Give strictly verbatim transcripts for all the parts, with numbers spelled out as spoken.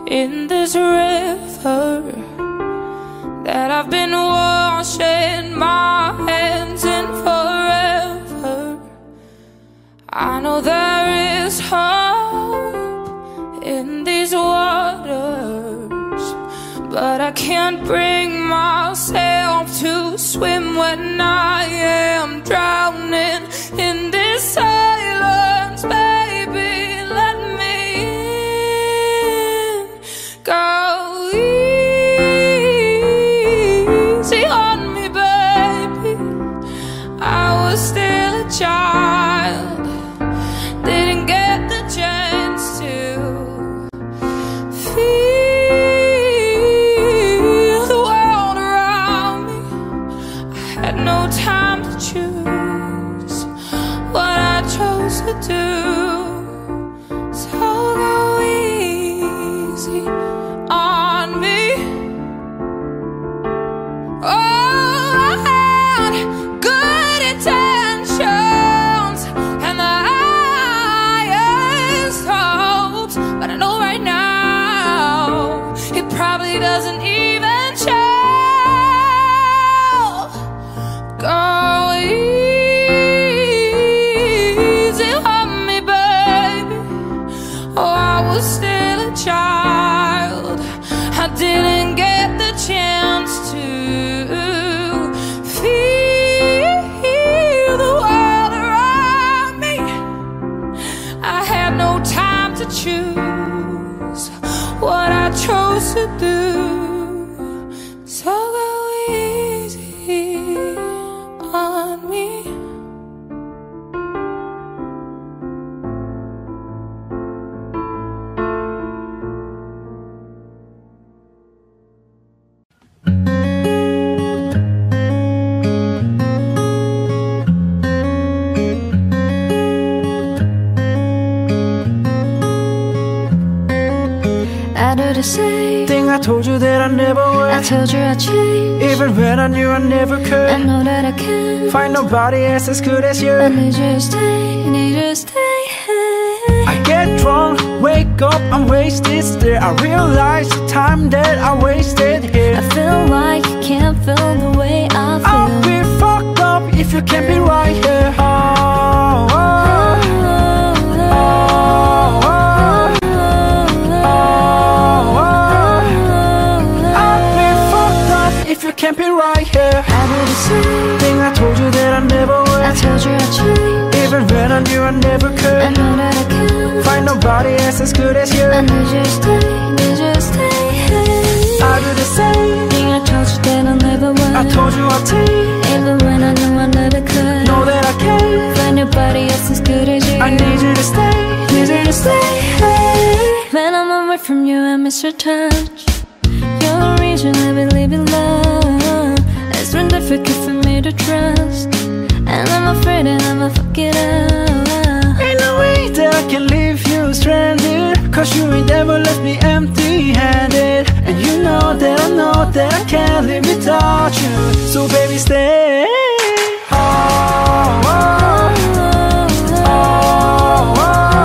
in this river that I've been washing my hands in forever. I know there is hope in these waters, but I can't bring myself to swim when I am drowning in this silence. Baby, let me in. Go easy on me, baby. I was still a child, didn't get the chance to feel the world around me. I had no time to choose what I chose to do. So go easy on me. Oh, I had good intentions and the highest hopes, but I know right now it probably doesn't even show. Go easy on me, baby. Oh, I was still a child, I didn't get the chance to feel the world around me. I had no time to choose what I chose to do. So go easy on me. I do the same thing I told you that I never would. I told you I'd change, Even when I knew I never could. I know that I can Find nobody else as good as you. I need you to stay, need you to stay. I get drunk, wake up, I'm wasted still. I realize the time that I wasted here. I feel like you can't feel the way I feel. I'll be fucked up if you can't be right here. Oh, oh, oh, oh, oh, oh. I'll be fucked up if you can't be right here. I do the same Thing I told you that I never would. I told you I'd change, Even when I knew I never I could. know that I can Find nobody else as good as you. I need you to stay, need you to stay. I do the same Thing I told you that I never would. I told you I'd take. Even when I knew I never could. Know that I can. Find nobody else as good as you. I need you to stay, need you to stay. When I'm away from you, I miss your touch. You're the reason I believe in love. It's been difficult for me to trust, and I'm afraid that I'ma fuck it up. Ain't no way that I can leave you stranded, cause you ain't ever left me empty-handed. And you know that I know that I can't live without you. So baby stay. Oh, oh, oh, oh,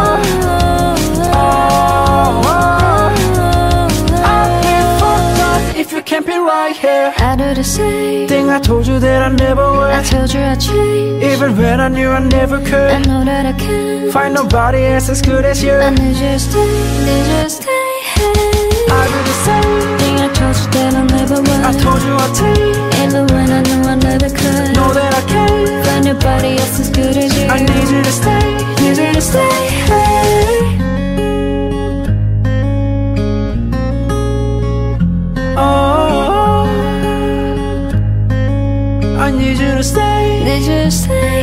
oh, oh. I'll be fucked up if you can't be right here. I do the same Thing I told you that I never I would. told you I'd change, Even when I knew I never I could. know that I can Find nobody else as good as you. I need you to stay, need you to stay. I do the same Thing I told you that I never would. I told you I'd take. Even when I knew I never could. Know that I can. Find nobody else as good as you. I need you to stay, need you to stay. Oh, I need you to stay. Need you to stay.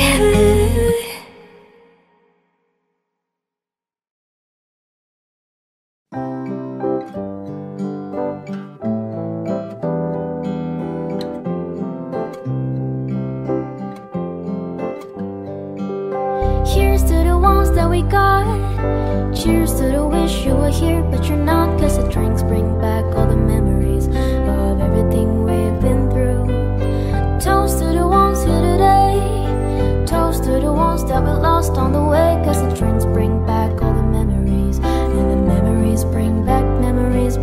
Here's to the ones that we got. Cheers to the wish you were here, but you're not. Cause the drinks bring back all the memories of everything we've been through. Toast to the ones here today. Toast to the ones that we lost on the way. Cause the drinks bring back all the memories, and the memories bring back, memories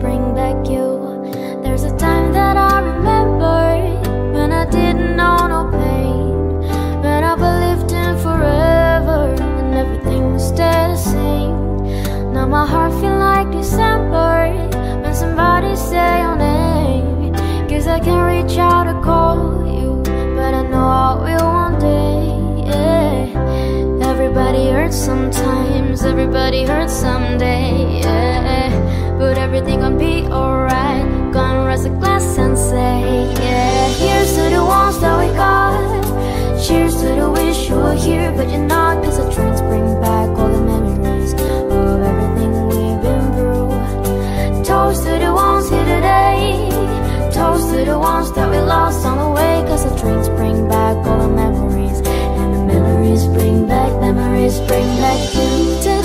December, when somebody say your name. Guess I can't reach out to call you, but I know I will one day, yeah. Everybody hurts sometimes, everybody hurts someday, yeah. But everything gon' be alright. Gonna raise a glass and say, yeah. Here's to the ones that we got. Cheers to the wish you were here, but you're not. Cause the drinks bring back all the memories of everything we've been through. Toast to the ones here today. Toast to the ones that we lost on the way. Cause the drinks bring back all the memories, and the memories bring back, memories bring back you.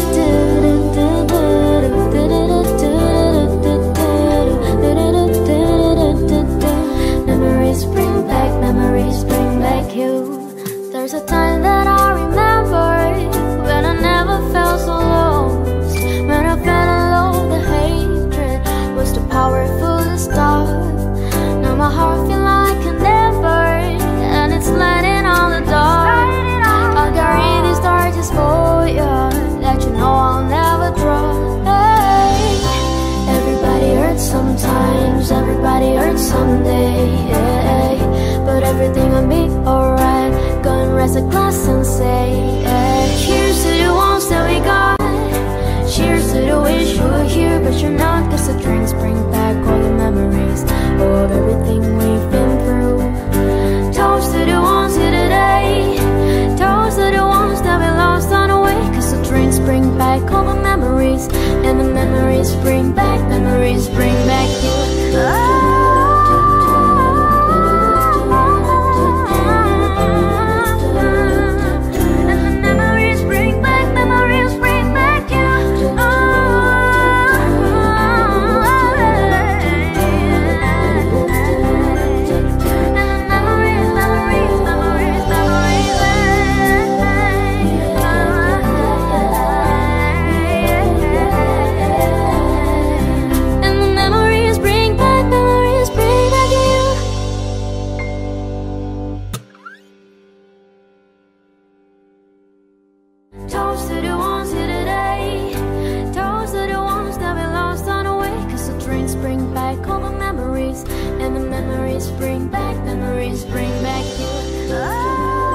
Memories bring back, memories bring back you. There's a time that I remember when I never felt so lost. When I felt alone, the hatred was too powerful to stop. Now my heart feels like an ember, and it's lighting on the dark. I'll carry these torches for you, that you know I'll never drop. Hey, everybody hurts sometimes, everybody hurts someday, yeah. But everything will be alright. Gonna raise a glass and say, yeah. Cheers to the ones that we got. Cheers to the wish you were here, but you're not. Cause the drinks bring back all the memories of everything we've been through. Toast to the ones here today. Toast to the ones that we lost on the way. Cause the drinks bring back all the memories, and the memories bring back, memories bring back you. Oh. Toast to the ones here today. Toast to the ones that we lost on the way. Cause the drinks bring back all the memories, and the memories bring back, memories bring back you. Oh.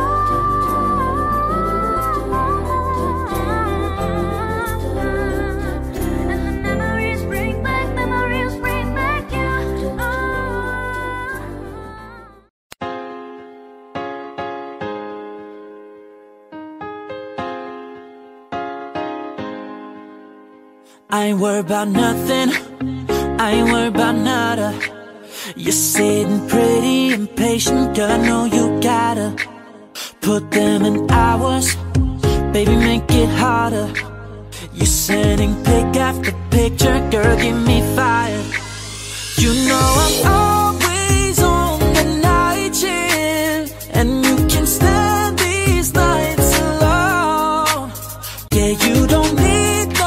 I ain't worried about nothing, I ain't worried about nada. You're sitting pretty impatient, girl, I know you gotta put them in hours, baby, make it harder. You're sending pic after picture, girl, give me fire. You know I'm always on the night shift, and you can stand these nights alone. Yeah, you don't need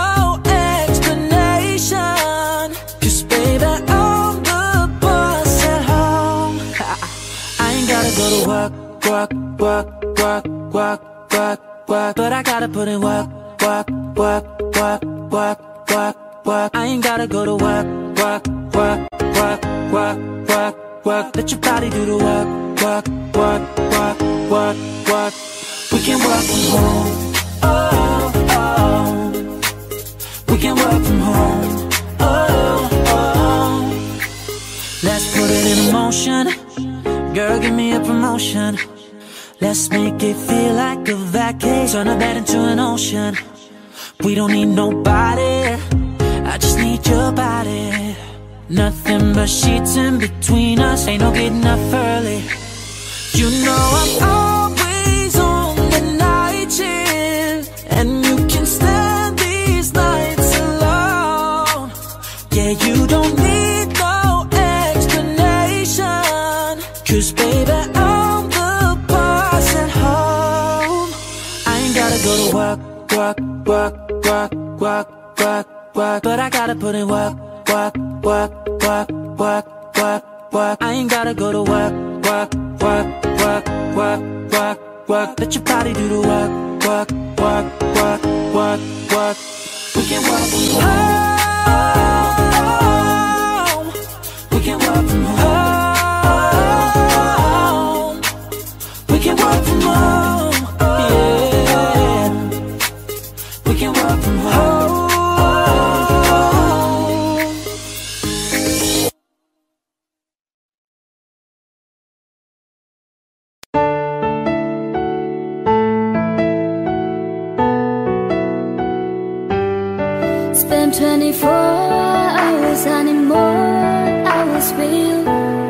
work, work, work, work, work, work, work. But I gotta put in work, work, work, work, work, work, work. I ain't gotta go to work, work, work, work, work, work, work. Let your body do the work, work, work, work, work, work. We can work from home, oh, oh. We can work from home, oh, oh. Let's put it in motion. Girl, give me a promotion. Let's make it feel like a vacation. Turn a bed into an ocean. We don't need nobody, I just need your body. Nothing but sheets in between us, ain't no getting up early. You know I'm always on the night shift, and you can stand these nights alone. Yeah, you don't need no explanation, cause baby, I'm the boss at home. I ain't gotta go to work, work, work, work, work, work, work. But I gotta put in work, work, work, work, work, work, work. I ain't gotta go to work, work, work, work, work, work, work. Let your body do the work, work, work, work, work, work. We can work from home. Before I was anymore, I was real.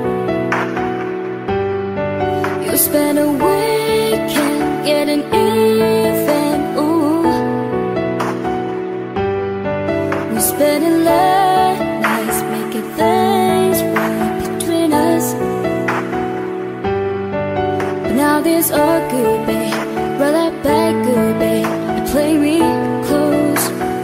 You spent a weekend getting even, ooh. We spent a late nights making things right between us. But now this all good, babe. Roll that back good, babe, and play me close.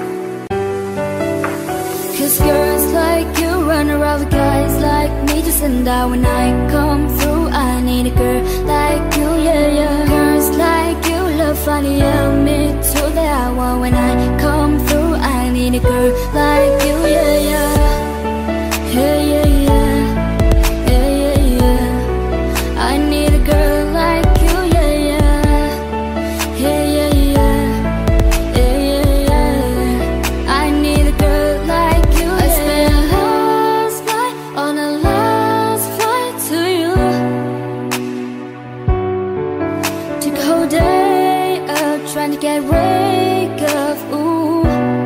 Cause girls like you run around with guys like me just and die. When I come through, I need a girl like you, yeah, yeah. Girls like you love funny, yeah, me too, that I want. When I come through, I need a girl like you, yeah, yeah. Yeah, yeah, yeah. Yeah, yeah, yeah. I need a girl like you, yeah, yeah. Yeah, yeah, yeah. Yeah, yeah, yeah. I need a girl like you, yeah. I spent last night on a last flight to you. Took a whole day up trying to get wake up, ooh.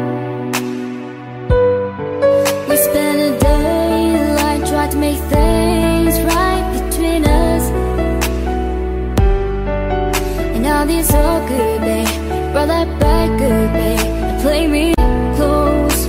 We spent a daylight trying to make things right between us. And now this all good, babe. Roll that back good, babe, and play me close.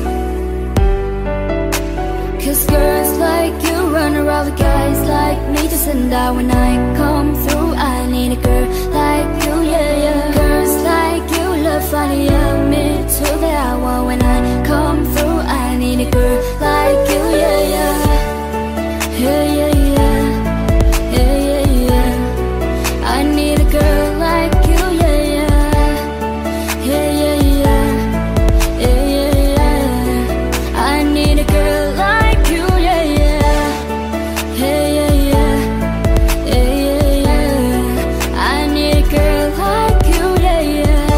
Cause girls like you run around with guys like me just and die. When I come through, I need a girl like you, yeah, yeah. Girls like you love funny, yeah, me too, that I want. When I come through, I need a girl like you, yeah, yeah. Yeah, yeah, yeah. Yeah, yeah, yeah. I need a girl like you, yeah, yeah. Yeah, yeah, yeah. Yeah, yeah, yeah. I need a girl like you, yeah, yeah. Yeah, yeah, yeah. Yeah, yeah, yeah. I need a girl like you, yeah, yeah.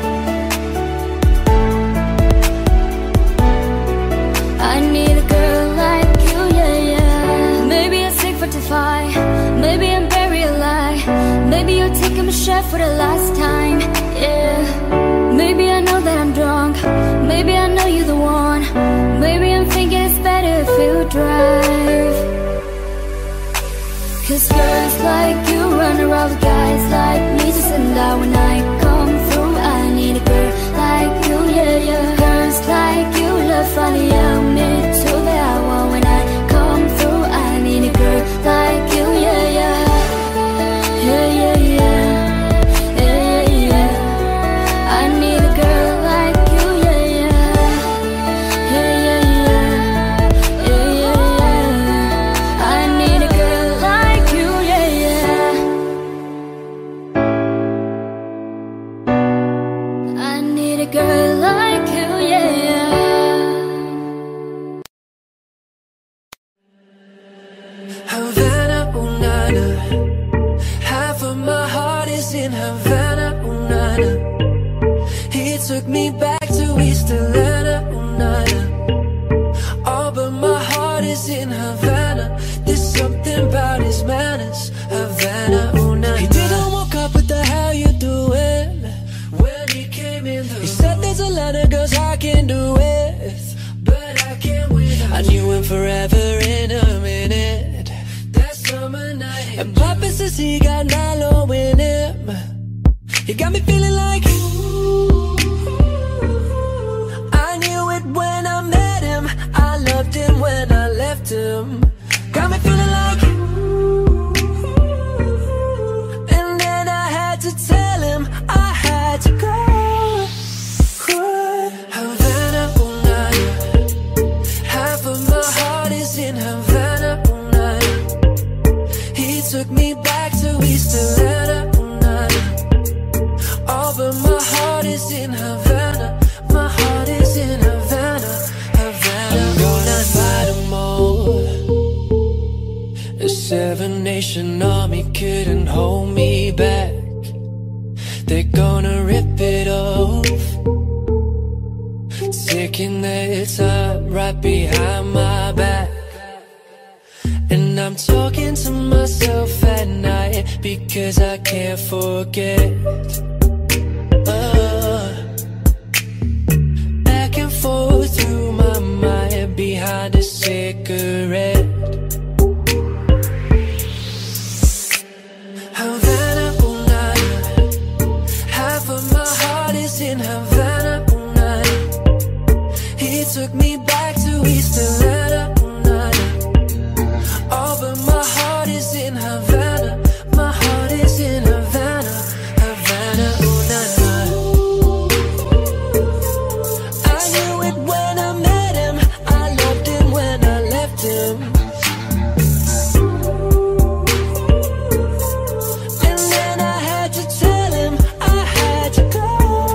I need a girl like you, yeah, yeah. Maybe I'm sick for defy. Maybe I'm very alive. Maybe you're taking my shot for the last time, yeah. Maybe I know that I'm drunk. Maybe I know you're the one. Maybe I'm thinking it's better if you drive. Cause girls like you run around with guys like me just and die. When I come through, I need a girl like you, yeah, yeah. Girls like you love funny, yeah, me too, that I want. When I come through, I need a girl like you, yeah, yeah. Yeah, yeah, yeah. Yeah, yeah, yeah. I need a girl like you, yeah, yeah. Yeah, yeah, yeah. Yeah, yeah, yeah. I need a girl like you, yeah, yeah. I need a girl like you, yeah, yeah. Havana, ooh, nana. Half of my heart is in Havana, ooh, nana. He took me back to East Atlanta, ooh, nana. Oh, but my heart is in Havana. There's something about his manners, Havana, ooh, nana. He didn't walk up, what the hell you doing? When he came in the He said there's a lot of girls I can do with, but I can't win. I knew him forever in a minute. That summer night. And Papa says he got Nilo in him. He got me feeling like ooh. I knew it when I met him. I loved him when I left him. Got me feeling like ooh. And then I had to tell him I had to go. Havana, ooh, nana. Half of my heart is in Havana, ooh, nana. He took me back to East Atlanta, ooh, nana. Oh, but my heart is in Havana. My heart is in Havana, Havana. I'm gonna fight 'em all. A seven nation army couldn't hold me back. They're gonna rip it off, taking their time right behind my back. And I'm talking to myself at night because I can't forget. uh, Back and forth through my find a cigarette. Havana, ooh, nah, nah. Half of my heart is in Havana, ooh, nah, nah. He took me back to East Atlanta, ooh, nah, nah. Oh, but my heart is in Havana. My heart is in Havana, Havana, ooh, nah, nah. I knew it when I met him. I loved him when I left him. And then I had to tell him I had to go.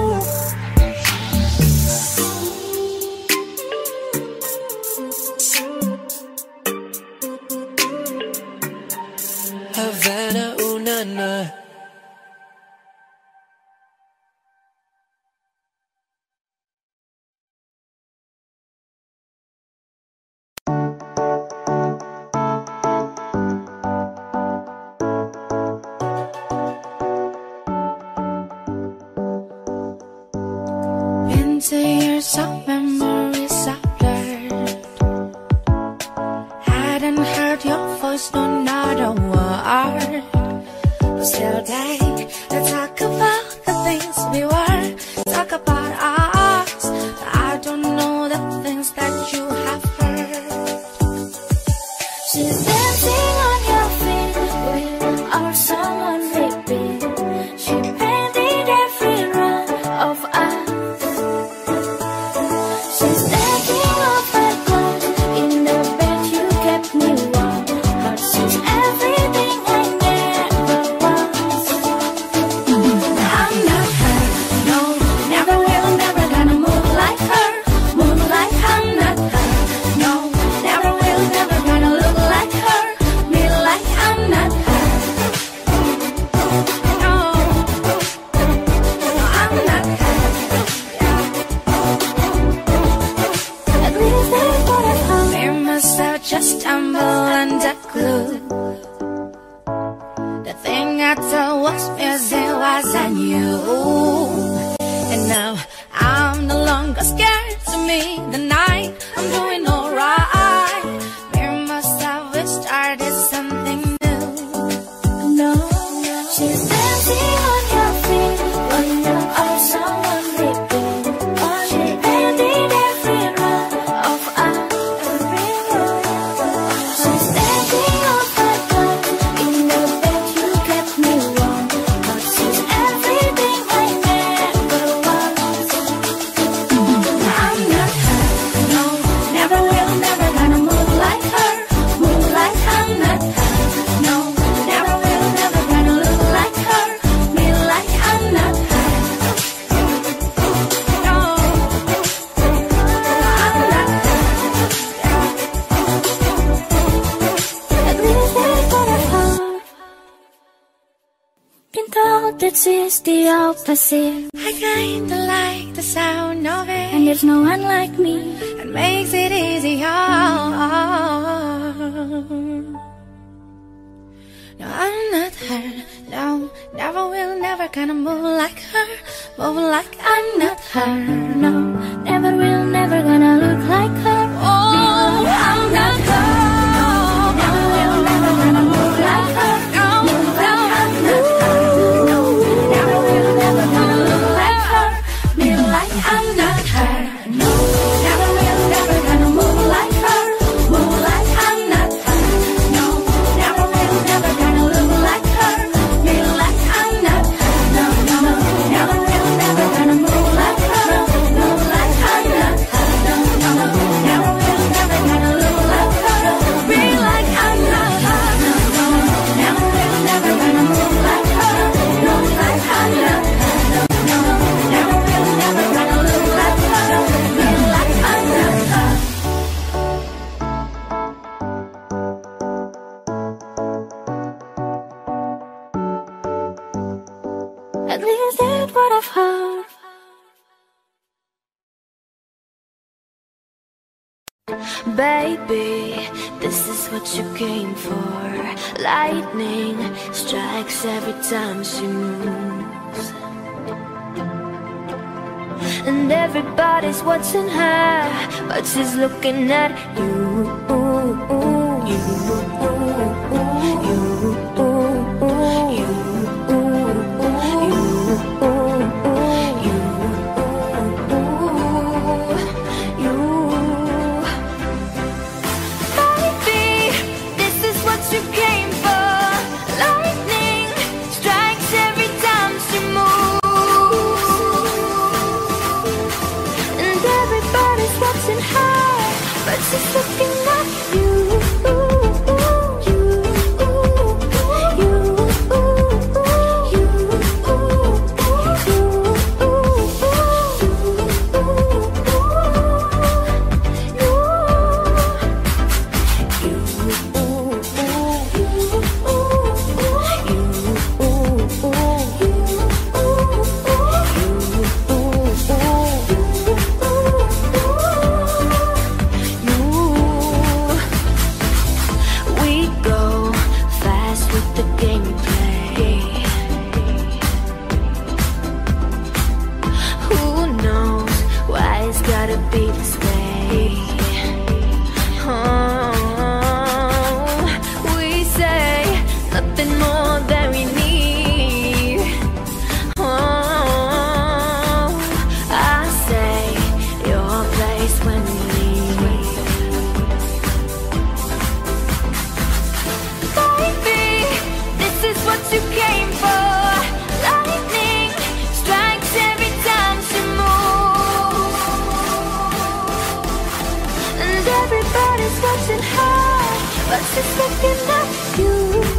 Havana, ooh, nah, nah. Into years of memories I've blurred. Hadn't heard your voice, no, not a word. But still take to talk about the things we were. Talk about us. I don't know the things that you have heard. She's dancing on your feet with our someone repeat. She painted every run of us. She's taking off her clothes in the bed you kept me warm. But she's everything I never was. I'm not her, no, never will, never gonna move like her. Move like I'm not her, no, never will, never gonna look like her. Me like I'm not her, no, no, I'm not her. At least that's what I found. We must have just stumbled under glue. The thing I thought was missing wasn't you. And now I'm no longer scared to meet the night. I'm doing alright. We must have started something new. No, she's dancing on your feet when you are someone repeat. She painted every run of us. She's taking off her clothes in the bed you kept me warm. But she's everything I never was. I'm not her, no, never will, never gonna move like her. Move like I'm not her, no, never will, never gonna look like her. Me like I'm not her, No, I'm not her. At least that's what I found. Been told that she's the opposite, I kinda like the sound of it. and there's no one like me. It makes it easier. No, I'm not her. No, never will, never gonna move like her. Move like I'm not her. No, never will, never gonna look like her. Oh, I'm not her. Never will, never gonna move like her. No, Move no, like I'm not her. No, never will, never gonna look like her. Me like I'm not her. No, never will, never gonna move like her. Move like I'm not her. No, never will, never gonna look like her. Me like I'm not her. No, no, never will, never gonna move like her. Move like I'm not her. No, no, never will, never gonna look like her. Be like I'm not her. No, no, never will, never gonna move like her. Move like I'm not her. No, no, never will, never gonna look like her. Be like I'm not her. At least that's what I've heard. Baby, this is what you came for. Lightning strikes every time she moves. and everybody's watching her, but she's looking at you. You, you, you. She's looking at you. She's looking at you.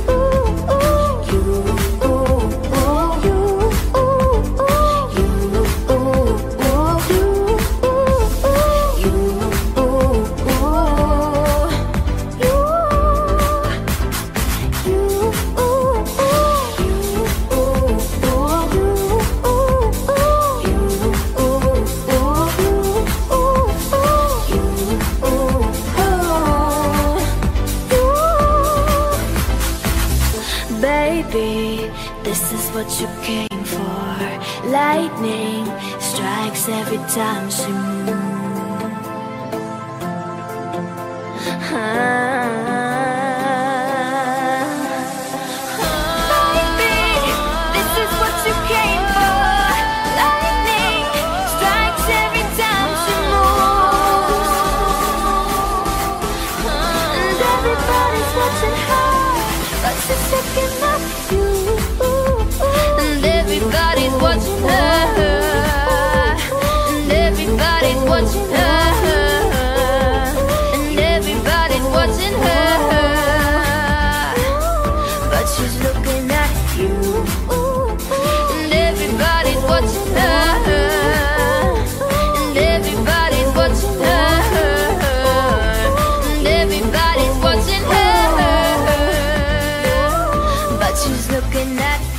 This is what you came for. Lightning strikes every time she moves. Ah, baby, this is what you came for. Lightning strikes every time she moves. And everybody's watching her, but she's looking at you. Everybody's watching her, and everybody's watching her, and everybody's watching her, but she's looking at you. And everybody's watching her, and everybody's watching her, and everybody's watching her, but she's looking at you.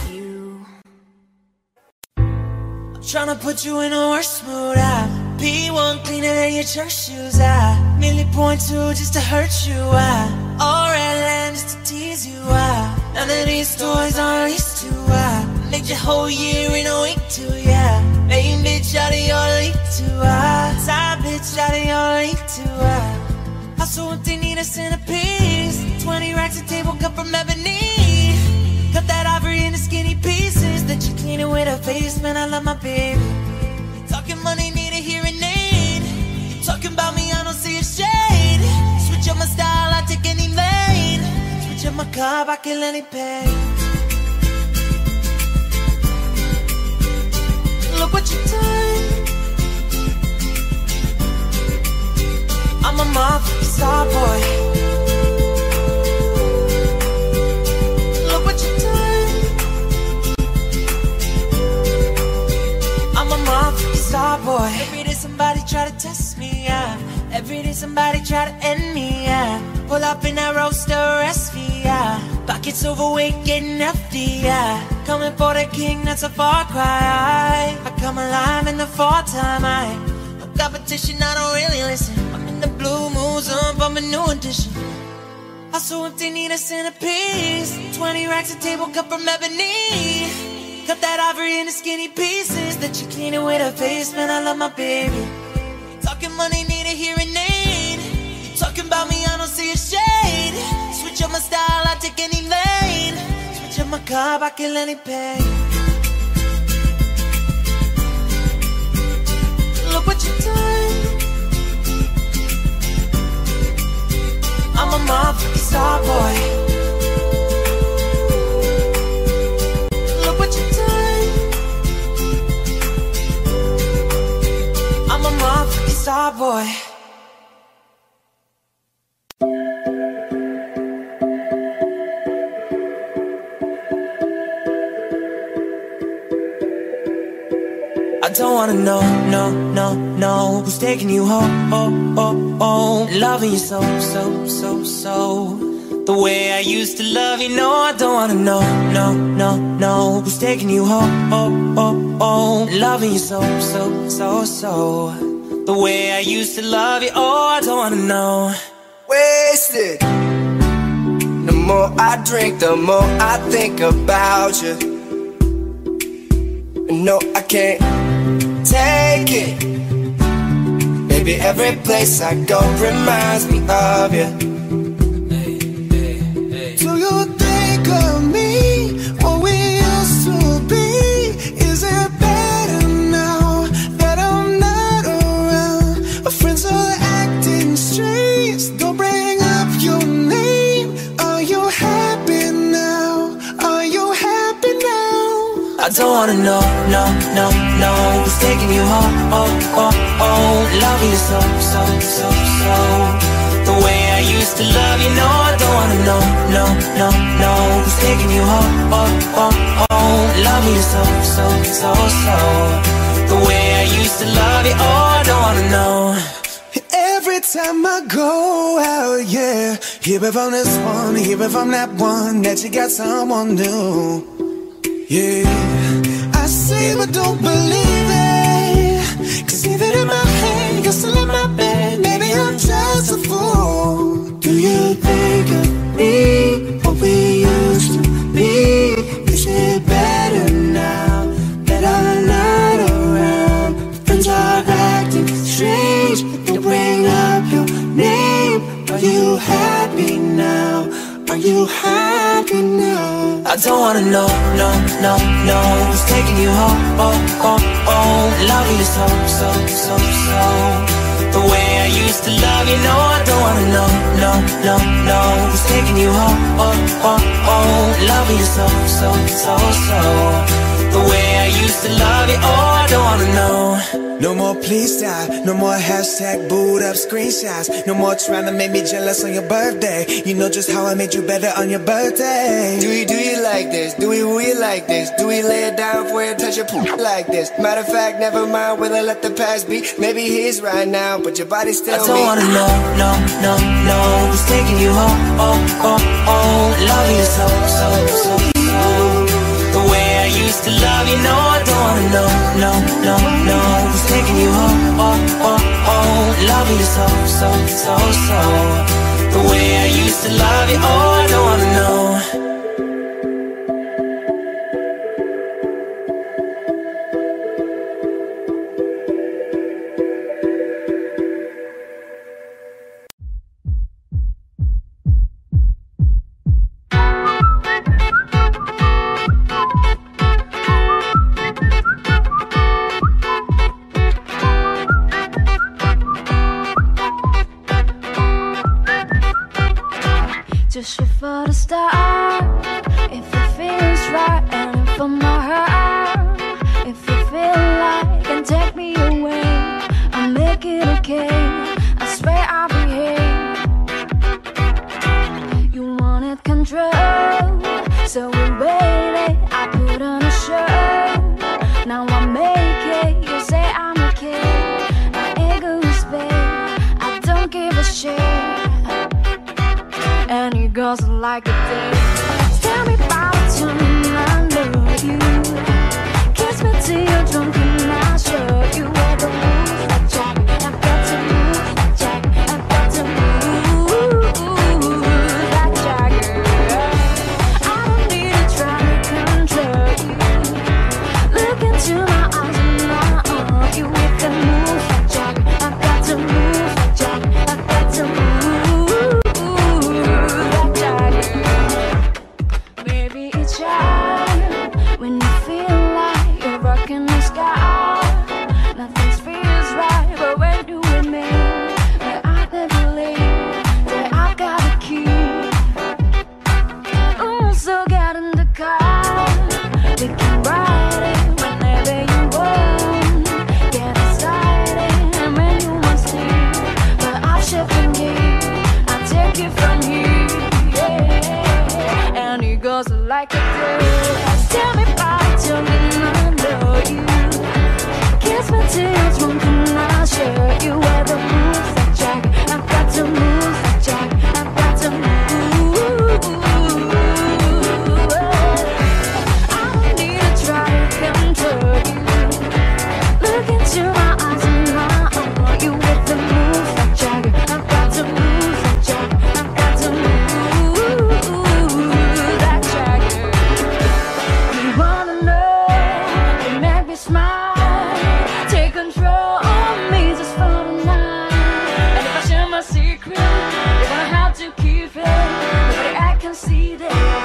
Tryna put you in a worse mood. I be one cleaner than your church shoes. I merely point two just to hurt you. I all red land just to tease you. I none of these toys are used to. I made your whole year in a week too. Yeah, main bitch out of your league too. I side bitch out of your league too. I also what they need a centerpiece. Twenty racks a table cut from ebony. Cut that ivory into skinny pieces. That you clean it with a face, man, I love my baby. Talking money, need a hearing aid. Talking about me, I don't see a shade. Switch up my style, I take any lane. Switch up my car, I kill any pain. Look what you done. I'm a motherfucking star boy. Star boy. Every day somebody try to test me, yeah. Every day somebody try to end me, yeah. Pull up in that roaster, arrest me, yeah. Pockets overweight, getting hefty, yeah. Coming for the king, that's a far cry. I come alive in the fall time, I no competition, I don't really listen. I'm in the blue moons, up, I'm a new edition. Also if they need a centerpiece, twenty racks a table cut from ebony. Cut that ivory into skinny pieces. That you clean it with a face, man, I love my baby. Talking money, need a hearing aid. You talking about me, I don't see a shade. Switch up my style, I take any lane. Switch up my car, I kill any pain. Look what you done. I'm a motherfucking star boy. Look what you done. I'm a motherfucking star boy. I don't wanna know, no, no, no, who's taking you home, oh, oh, oh, loving you so, so, so, so, the way I used to love you. No, I don't wanna know, no, no, no, who's taking you home, oh, oh, oh, loving you so, so, so, so, the way I used to love you. Oh, I don't wanna know. Wasted. The more I drink, the more I think about you. No, I can't take it. Baby, every place I go reminds me of you. Hey, hey, hey. Do you think of me, what we used to be? Is it better now that I'm not around? Our friends are acting strange, don't bring up your name. Are you happy now? Are you happy now? I don't wanna know, no, no, no, who's taking you home, oh, oh, oh, loving you so, so, so, so, the way I used to love you. No, I don't wanna know, no, no, no, who's taking you home, oh, oh, oh, loving you so, so, so, so, the way I used to love you. Oh, I don't wanna know. Every time I go out, yeah, hear it from this one, hear it from that one, that you got someone new. Yeah, I say but don't believe it, cause even in my head, you're still in my bed. Maybe I'm just a fool. Do you think of me, what we used to be? Is it better now that I'm not around? Friends are acting strange, they bring up your name. Are you happy now? Are you happy now? I don't wanna know, no, no, no, who's taking you home, oh, oh, oh, loving you so, so, so, so, the way I used to love you. No, I don't wanna know, no, no, no, who's taking you home, oh, oh, oh, loving you so, so, so, so, the way I used to love you. Oh, I don't wanna know. No more please stop, no more hashtag boot up screenshots. No more trying to make me jealous on your birthday. You know just how I made you better on your birthday. Do we do you like this? Do we we like this? Do we lay it down for you, touch your poop like this? Matter of fact, never mind, will I let the past be? Maybe he's right now, but your body's still me. I don't me. wanna know, no, no, no, who's taking you home, oh, oh, oh, loving you so, so, so, so, the way I used to love you. No, I don't wanna know, no, no, no, who's taking you home, oh, oh, oh, loving you so, so, so, so, the way I used to love you. Oh, I don't wanna know. Just shoot for the start, if it feels right, and if I'm not hurt, if you feel like and take me away, I'll make it okay. I swear I'll behave. You wanted control, so we waited. I put on a show, now I make it. You say I'm okay, my ego is big, I don't give a shit. And it goes like a day. Tell me about the time I love you. Kiss me till you're drunk and I'll show you where the moves like Jack. I've got to move like Jack. I've got to move like Jagger. I don't need to try to control you. like a dance. Tell me about it, tell me I know you. Kiss my tears, one can I share you where the moves like Jack. I've got to move like Jack. I've got to move. I don't need to try to control you. Look into my eyes and I know you with the moves like Jack. I've got to move like Jack. I've got to move like Jack. You wanna know, you make me smile. Take control of me just for the night. And if I share my secret, you're gonna have to keep it. Nobody I can see that.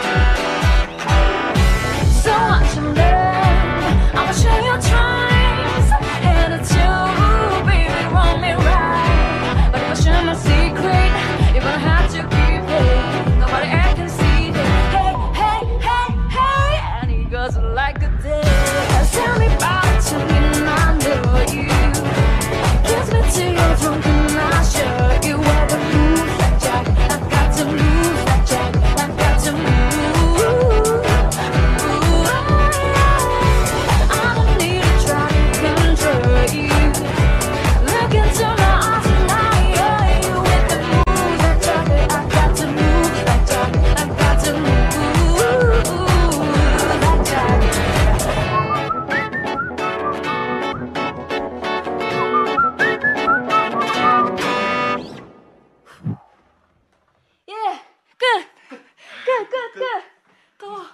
So much to learn, I'ma show you twice. And it's you, baby, want me right. But if I share my secret, you're gonna have to keep it. Nobody I can see that. Hey, hey, hey, hey. And he goes like a dance. Tell me about it, tell me I know you. Kiss me till you're drunk and I'll show you where the moves like Jack. I've got to move like Jack. I've got to move. I don't need to try to control you. Look into my eyes and I hear you with the moves like Jack. I've got to move like Jack. I've got to move like Jack. Yeah, good, good, good, good. Come on.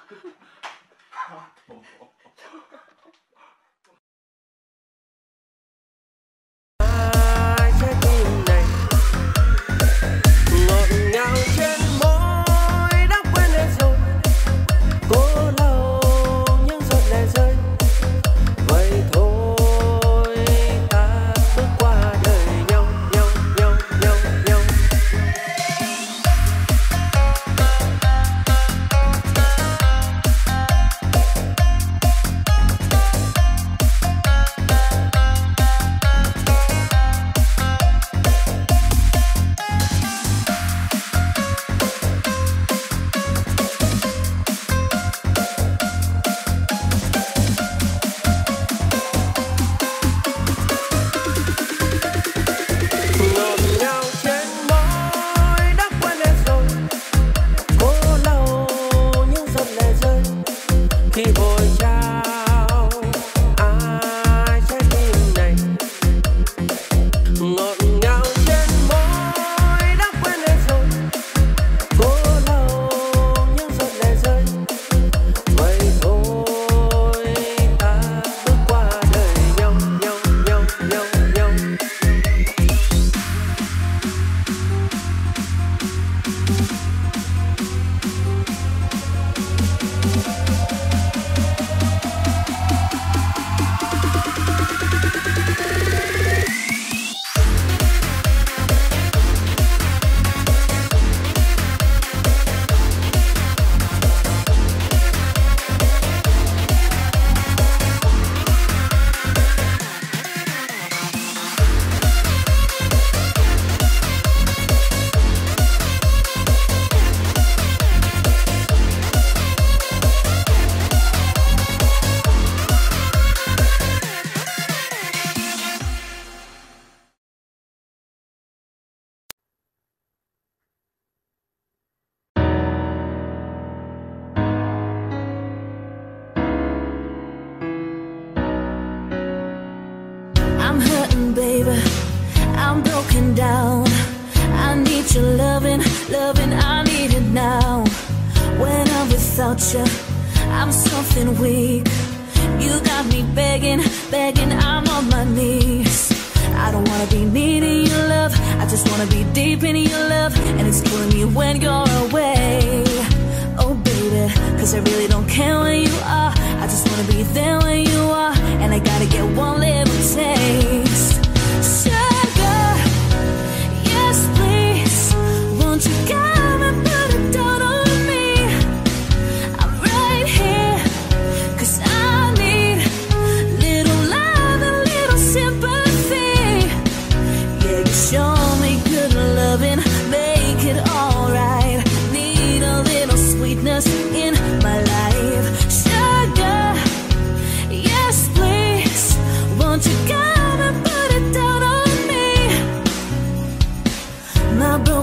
Ai trái tim này ngọt ngào trên môi đã quên hết rồi, cố lau những giọt lệ rơi. Vậy thôi ta bước qua đời nhau nhau nhau nhau nhau. Ngọt ngào trên môi đã quên hết rồi, cố lau những giọt lệ rơi. Khi vội trao ai trái tim này ngọt ngào trên môi đã quên hết rồi, cố lau những giọt lệ rơi. Vậy thôi ta bước qua đời nhau nhau nhau nhau nhau. I'm hurting, baby. I'm broken down. I need your loving, loving. I need it now. When I'm without you, I'm something weak. You got me begging, begging. I'm on my knees. I don't wanna be needing your love. I just wanna be deep in your love. And it's killing me when you're away. Oh baby, cause I really don't care where you are. I just wanna be there when you are. And I gotta get one little taste. Sugar, yes please. Won't you come and put it down on me? I'm right here, cause I need little love and little sympathy. Yeah, you show me good loving, make it alright. Need a little sweetness in my life.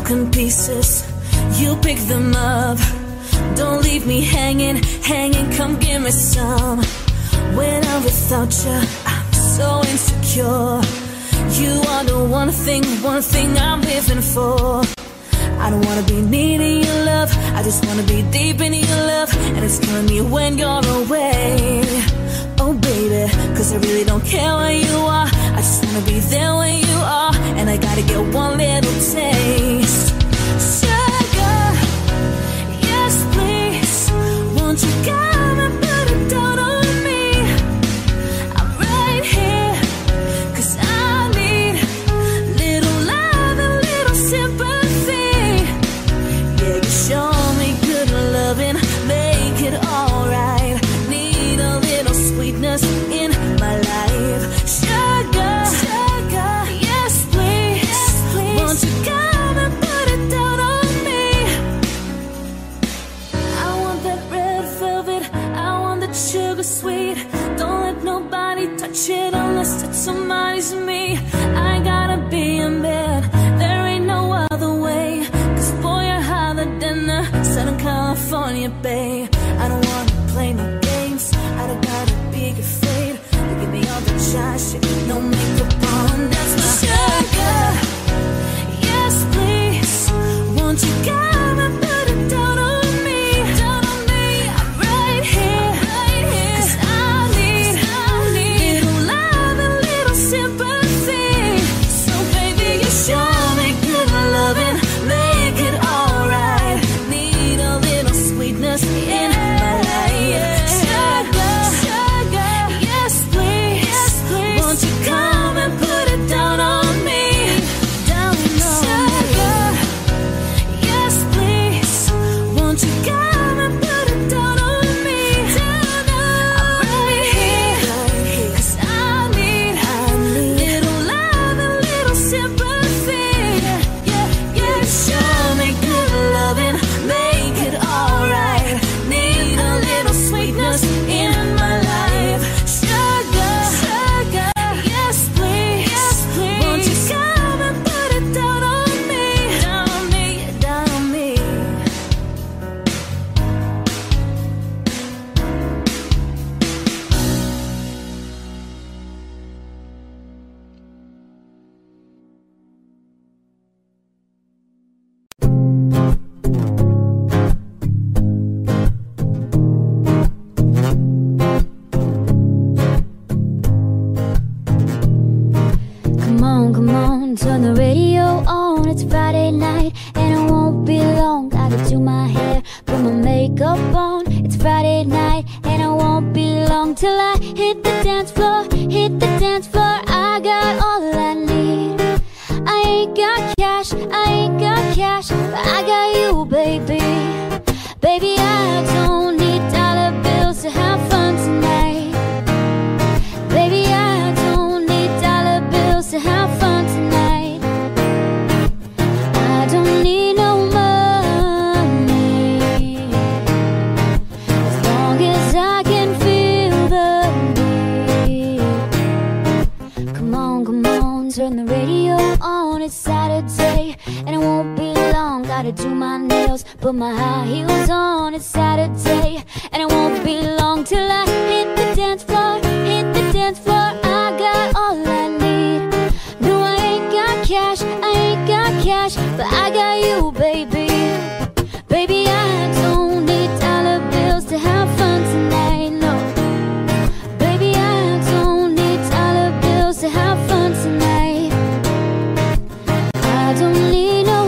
broken pieces, you pick them up. Don't leave me hanging, hanging, come give me some. When I'm without you, I'm so insecure. You are the one thing, one thing I'm living for. I don't wanna be needing your love, I just wanna be deep in your love. And it's killing me when you're away. Oh baby, cause I really don't care where you are, I just wanna be there when you are. And I gotta get one little taste. Sugar, yes please, won't you come and put it down on me? I'm right here, cause I need little love and little sympathy. Yeah, you show me good loving, make it alright. Need a little sweetness in my life. Sugar, sugar, yes please, yes, please. Won't you come and put it down on me? I want that red velvet, I want that sugar sweet. Don't let nobody touch it unless it's somebody's me. I gotta be in bed, there ain't no other way. Cause boy, you're hotter than a Southern California bay. I don't wanna play no games, I don't gotta be afraid. You give me all the shy shit, no makeup on, that's my sugar. Yes please, won't you come and put it down on me? Down on me, I'm right here, right here. Cause I need, I need little love and little sympathy. So baby, you show me good loving, make it alright. Need a little sweetness in my life. Sugar, sugar, yes please, yes please. Won't you come and put it down on me? Down on sugar, yes please. Won't you come and put it down on me? Down on I'm right here, cause I need, I need little love and little sympathy. Yeah, yeah, show me good loving, make it alright. Need a little sweetness in my life. Sugar, sugar, yes please, yes please. Won't you come and put it down on me? Down on me, down on me. Come on, come on, turn the radio on. It's Friday night and it won't be long. Gotta do my hair, put my makeup on. It's Friday night and it won't be long till I hit the dance floor, hit the dance floor. I got all I need. I ain't got cash, I ain't got cash, but I got you, baby. Baby, I don't need dollar bills to have fun tonight. Baby, I don't need dollar bills to have fun tonight. I don't need no money, as long as I can feel the beat. Come on, come on, turn the radio on. It's Saturday and it won't be long. Gotta do my nails, put my high heels on. It's Saturday and it won't be long till I hit the dance floor, hit the dance floor. I got all I need. No, I ain't got cash, I ain't got cash, but I got you, baby. Baby, I don't need dollar bills to have fun tonight, no. Baby, I don't need dollar bills to have fun tonight. I don't need no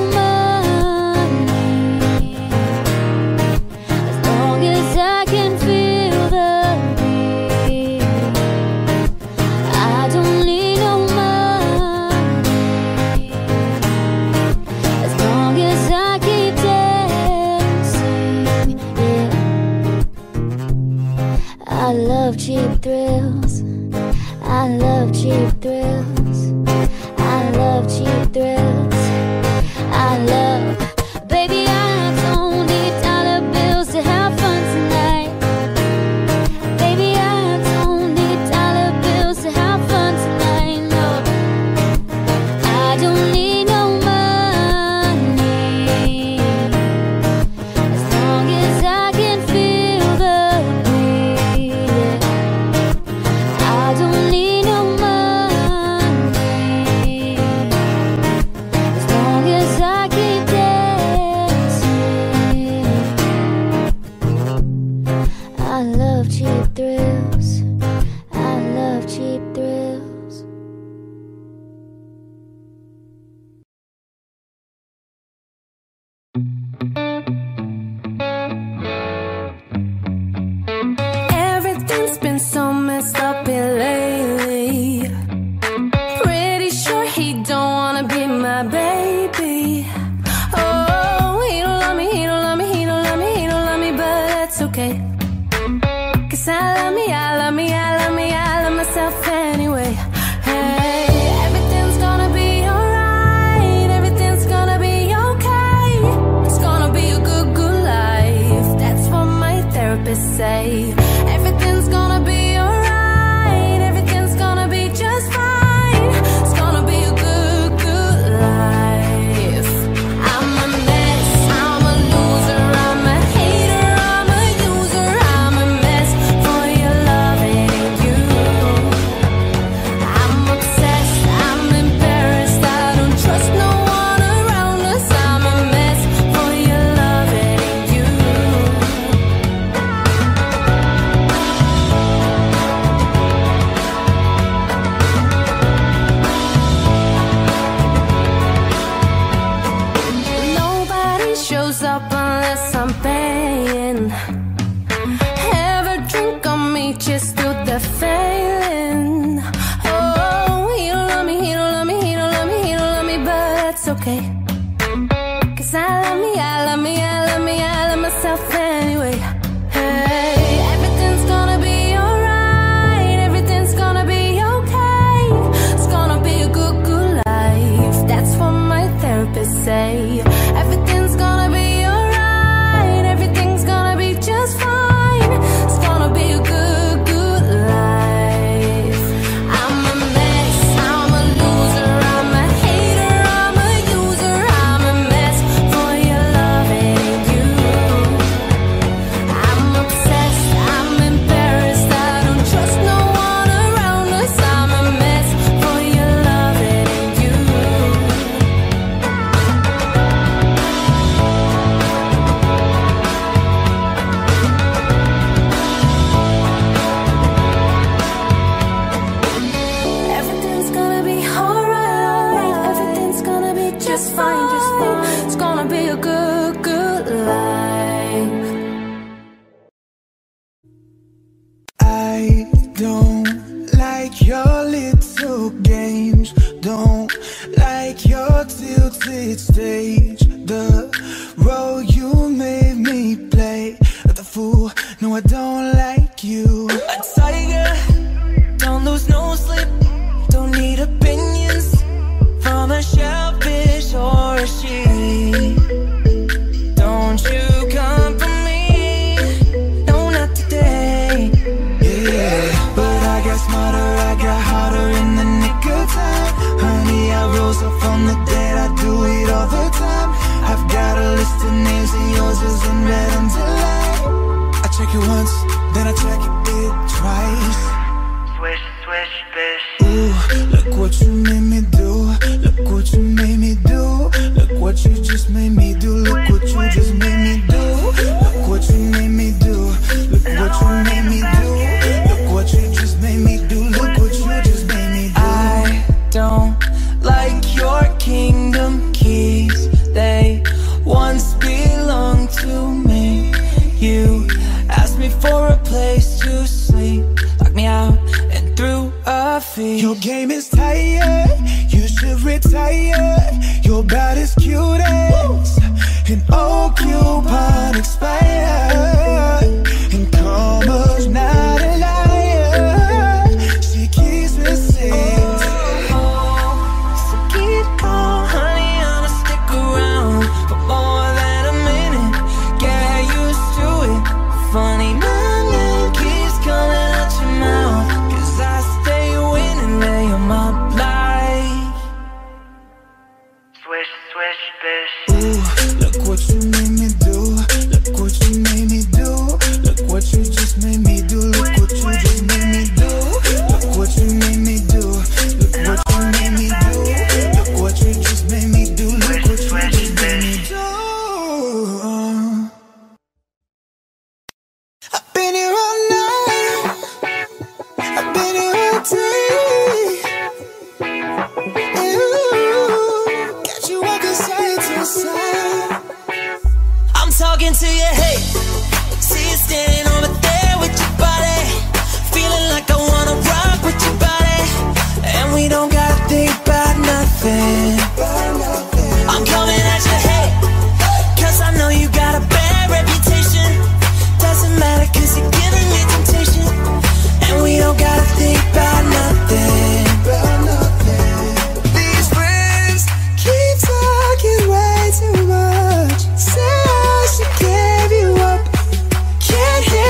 money, as long as I can feel the beat. I don't need no money, as long as I keep dancing, yeah. I love cheap thrills, I love cheap thrills, I love cheap thrills, I love. Baby, I don't need dollar bills to have fun tonight. Baby, I don't need dollar bills to have fun tonight, no. I don't need no money, say everything's gonna be alright, everything's gonna be just fine. It's gonna be a good, good life. I'm a mess, I'm a loser, I'm a hater, I'm a user, I'm a mess for your loving you. I'm obsessed, I'm embarrassed, I don't trust no one around us. I'm a mess for your loving you. Nobody shows up unless I'm paying. Have a drink on me, just do the failing. Oh, he don't love me, he don't love me, he don't love me, he don't love me, but that's okay. Cause I love me, I love me, I love me, I love myself anyway. Hey, everything's gonna be alright, everything's gonna be okay. It's gonna be a good, good life. That's what my therapist say. Everything's gonna be alright, everything's gonna be just fine. It's gonna be a good, good life. I'm a mess, I'm a loser, I'm a hater, I'm a user, I'm a mess for your loving you. I'm obsessed, I'm embarrassed, I don't trust no one around us. I'm a mess for your loving you. Everything's gonna be alright, everything's gonna be just fine, just fine. It's gonna be a good, good life. I don't like your little games, don't like your tilted stage. The role you made me play, the fool, no I don't like you. A tiger, don't lose no sleep, don't need opinions from a shellfish or a sheep. Don't you come for me, no not today. Yeah, but I got smarter, I got harder in the nick of time. Honey, I rose up from the dead, I do it all the time. I've got a list of names and yours isn't red until I I check it once, then I check it twice. Swish, swish, fish. Ooh, look what you made me do, look what you made me do, look what you just made me do, look what you just made me do, look what you made me do, look what you made me do, look what you just made me do, look what you just made me do. I don't like your kingdom keys, they once belonged to me. You asked me for a place to sleep, locked me out and threw a feast. Your game is tired, you should retire. You're about as cute as an old coupon expired. And karma's not a liar, she keeps receipts. So keep on, honey, I'ma stick around for more than a minute. Get used to it. Funny, my name keeps coming out your mouth, cause I stay winning, lay on my life. Swish, swish, fish. Ooh, look what you made me do, look what you made me do, look what you just made me do, look what you just made me do, look what you made me do, look what you made me do, look what you just made me do, look what you just made me do. I've been here all night, I've been here all day. Ooh, got you walking side to side. I'm talking to you, hey. See you standing over there with your body, feeling like I wanna rock with your body, and we don't gotta think about nothing. I'm coming at you, hey, cause I know you got a bad reputation. Doesn't matter cause you're giving me temptation, and we don't gotta think about nothing. These friends keep talking way too much. Say I should give you up, can't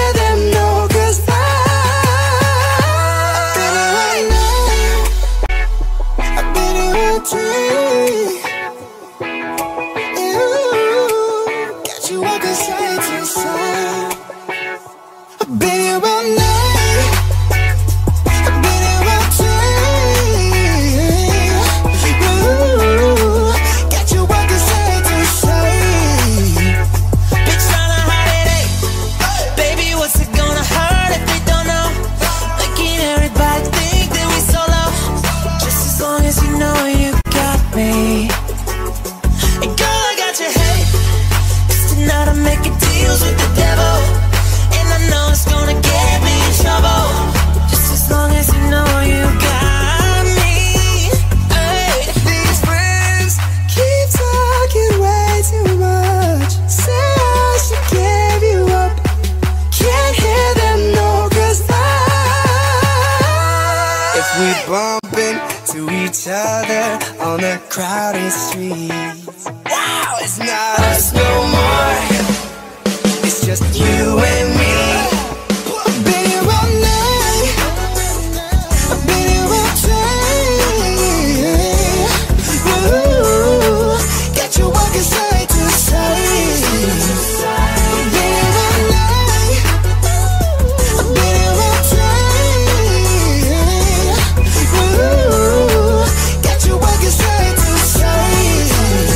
crowded streets. Wow, it's not us no more. It's just you and me. I've been here all night, I've been here all day. Ooh, got you walking side to side. I've been here all night, I've been here all day. Ooh, got you walking side to side.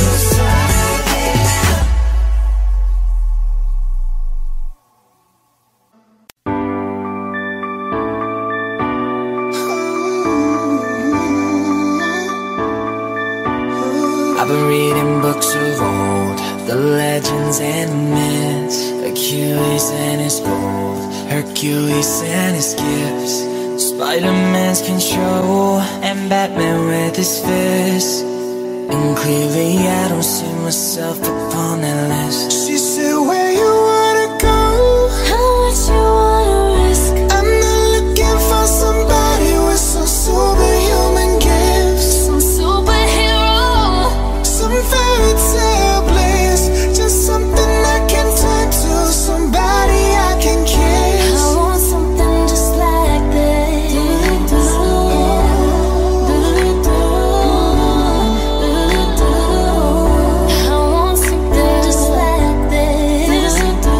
I've been reading books of old, the legends and the myths, Achilles and his gold, Hercules and his gifts, Spider-Man's control, and Batman with his fists. And clearly I don't see myself upon that list. She said, where you wanna go? How much you wanna risk? I'm not looking for somebody with some superhuman gifts, Some superhero. some fairy tale bliss, just something I can turn to, somebody I can kiss. I want something just like this. I want something just like this.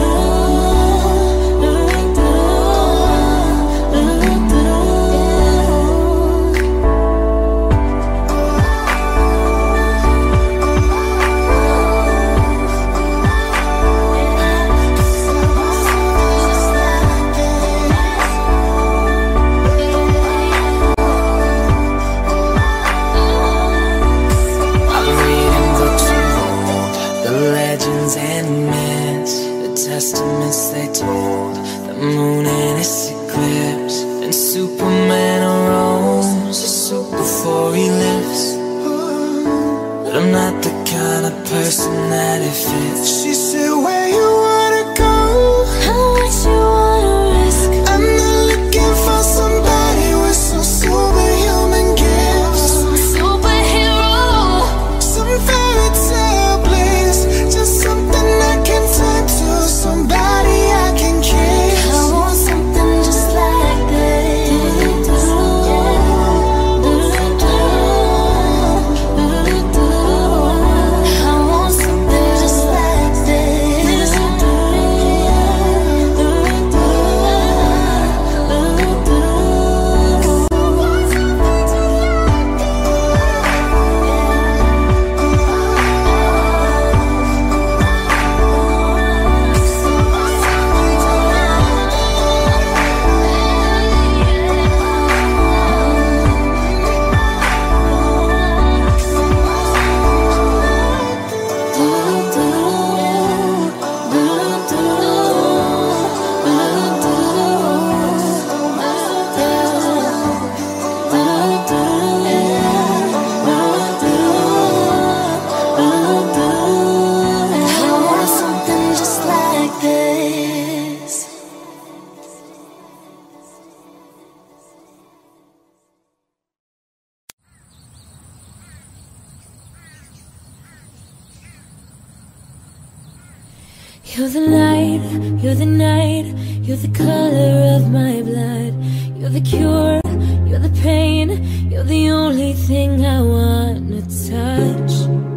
I've been reading books of old, the legends and the myths, the testaments they told, the moon and its eclipse, and Superman arose a soup before he lives. But I'm not the kind of person that it fits. She said, where you wanna go? How much you wanna risk? I'm not looking for somebody with some superhuman gifts, Some superhero. some fairy tale bliss, just something I can turn to, somebody I can kiss. I want something just like this. I want something just like this. I want something just like this. You're the light, you're the night, you're the color of my blood. You're the cure, you're the pain, you're the only thing I wanna touch.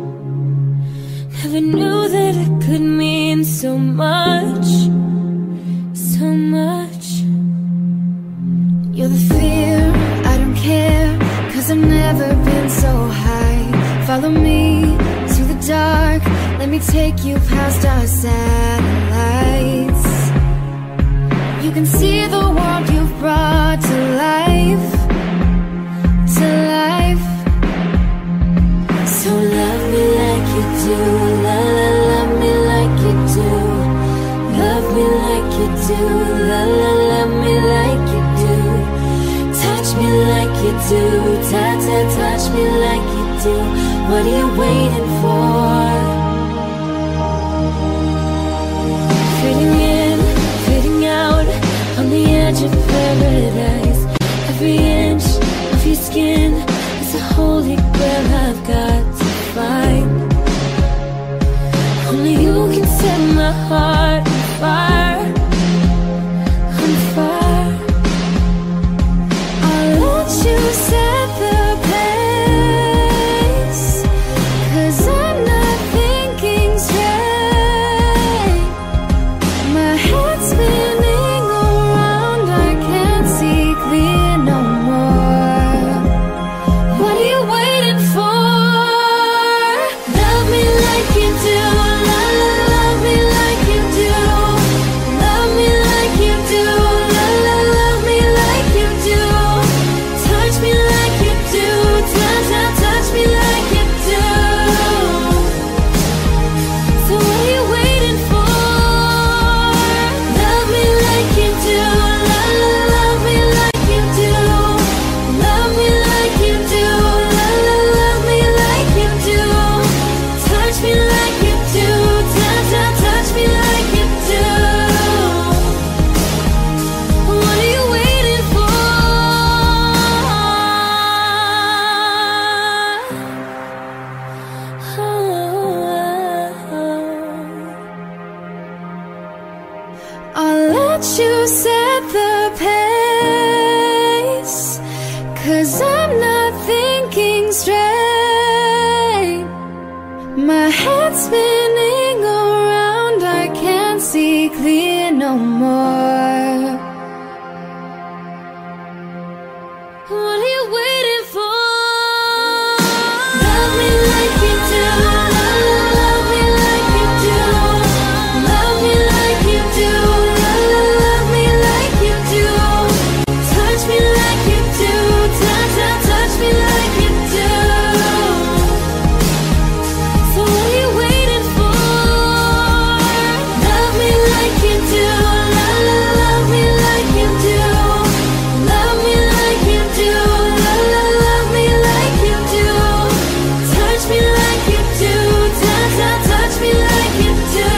Never knew that it could mean so much, so much. You're the fear, I don't care, cause I've never been so high. Follow me to the dark, let me take you past our satellites. You can see the world you've brought to life, to life. So love me like you do, la la, love me like you do. Love me like you do, la la, love me like you do. Touch me like you do, ta ta, touch me like you do. What are you waiting for? Fading in, fading out, on the edge of paradise. set my heart on fire, on fire. I'll let you set the pace, 'cause I'm not thinking straight. My head's spinning around, I can't see clear no more. What are you waiting for? Love me like you do, love, love me like you do. Love me like you do, love, love, love me like you do. Touch me like you do, touch, touch, touch me like you do. So what are you waiting for? Love me like you do, love, love me like you do. Love me like you do, love, love me like you do. Touch me like you do, touch, touch, touch me like you do. What are you waiting for? I'll let you set the pace, 'cause I'm not thinking straight. My head's spinning around, I can't see clear no more. What are you waiting for? Love me like you do, love, love me like you do. Love me like you do, love, love me like you do. Touch me like you do, touch, touch, touch me like you do. So what are you waiting for? Love me like you do, love, love me like you do. Love me like you do, love, love me like you do. Touch me like you do, touch, touch, touch me like you do.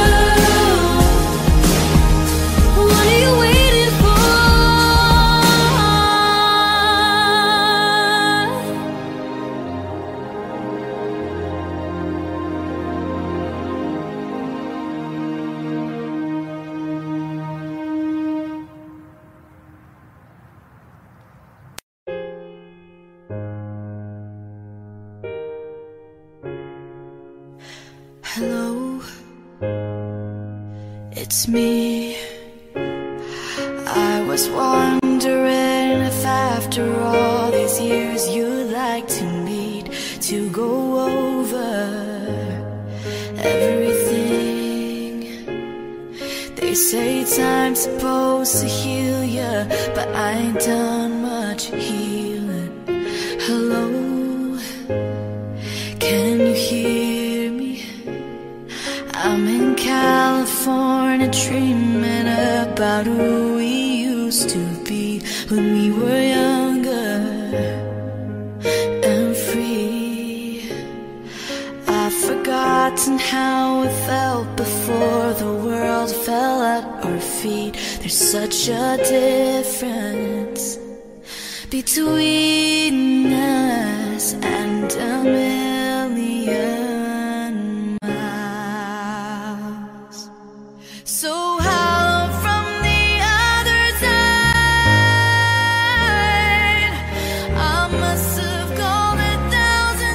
What are you waiting for? Hello, it's me. I was wondering if after all these years you'd like to meet, to go over everything. They say time's supposed to heal ya, but I ain't done much healing. Hello, can you hear me? I'm in California dreaming about who we used to be when we were younger and free. I've forgotten how it felt before the world fell at our feet. There's such a difference between us and a million miles. So how from the other side, I must have gone a thousand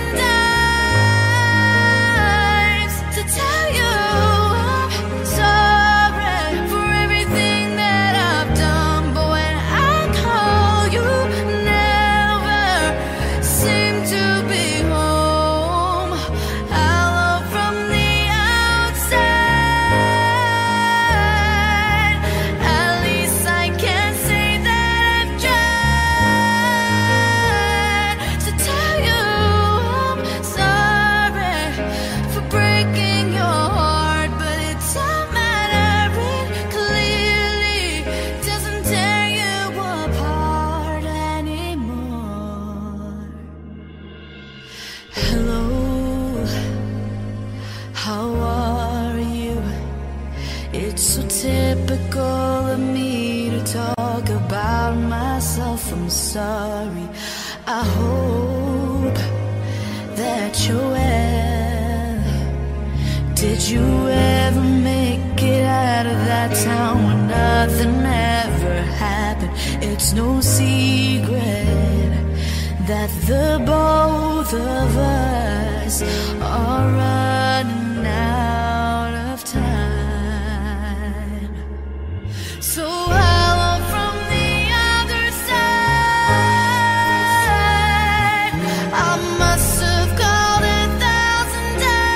times to tell you I'm sorry for everything that I've done. But when I call, you never seem to be home. Hello from the outside, at least I can say that I've tried to tell you I'm sorry for breaking your heart. But it don't matter, it clearly doesn't tear you apart anymore. Hello, how are you? It's so typical of me to talk about myself. I'm sorry. I hope that you're well. Did you ever make that town where nothing ever happened. It's no secret that the both of us are running out of time. So hello from the other side. I must have called a thousand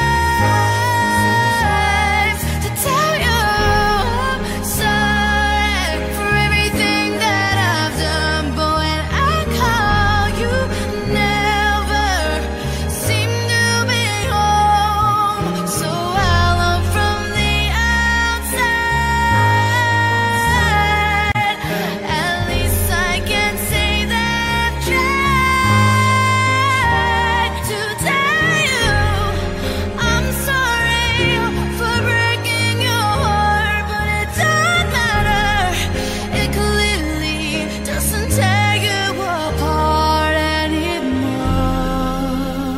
times to tell you I'm sorry for everything that I've done. But when I call, you never seem to be home. So hello from the outside. At least I can say that I've tried to tell you I'm sorry for breaking your heart, but it doesn't matter. It clearly doesn't tear you apart anymore.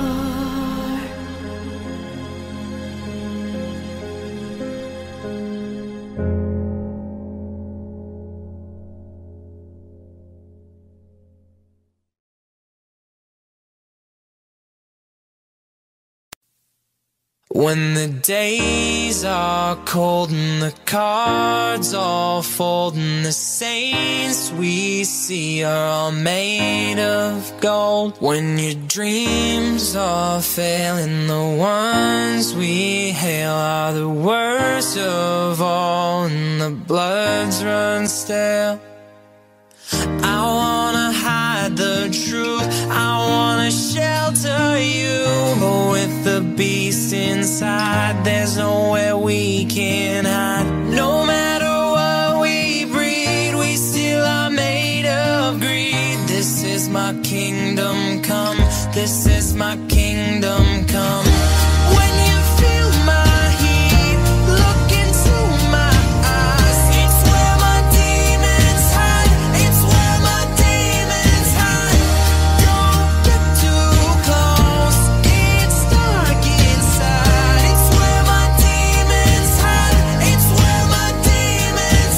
When the days are cold and the cards all fold and the saints we see are all made of gold, when your dreams are failing, the ones we hail are the worst of all, and the bloods run stale. I wanna hide the truth, I wanna shelter you, but with the beast inside, there's nowhere we can hide. No matter what we breed, we still are made of greed. This is my kingdom come, this is my kingdom come. When you feel my heat, look into my eyes. It's where my demons hide, it's where my demons hide. Don't get too close, it's dark inside. It's where my demons hide, it's where my demons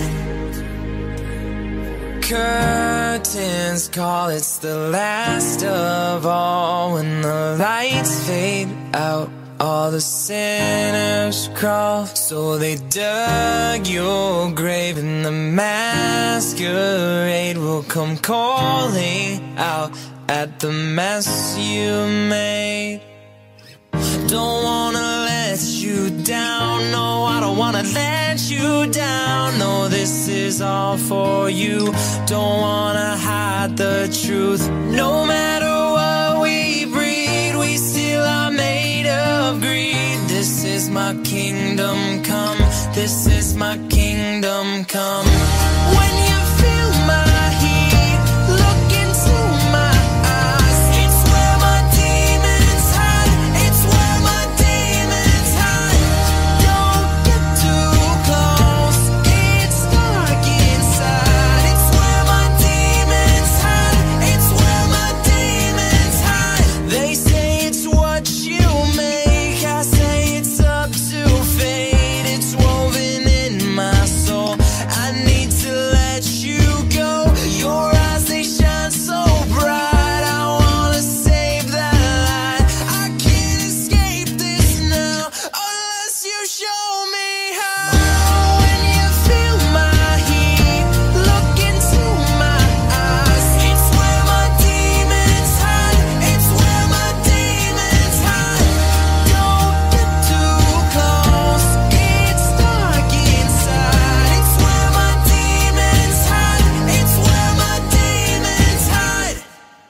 hide. Curtains call, it's the last of all. When the lights fade out, all the sinners crawl. So they dug your grave, and the masquerade will come calling out at the mess you made. Don't wanna let you down, no, I don't wanna let you down. No, this is all for you, don't wanna hide the truth. No matter what we breed, we still are made of greed. This is my kingdom come, this is my kingdom come. When you feel my heat, look into my eyes. It's where my demons hide, it's where my demons hide. Don't get too close, it's dark inside. It's where my demons hide, it's where my demons hide. They say it's what you make, I say it's up to fate. It's woven in my soul, I need to let you go. Your eyes, they shine so bright, I wanna save that light. I can't escape this now, unless you show me how. When you feel my heat, look into my eyes. It's where my demons hide, it's where my demons hide. Don't get too close, it's dark inside. It's where my demons hide, it's where my demons hide.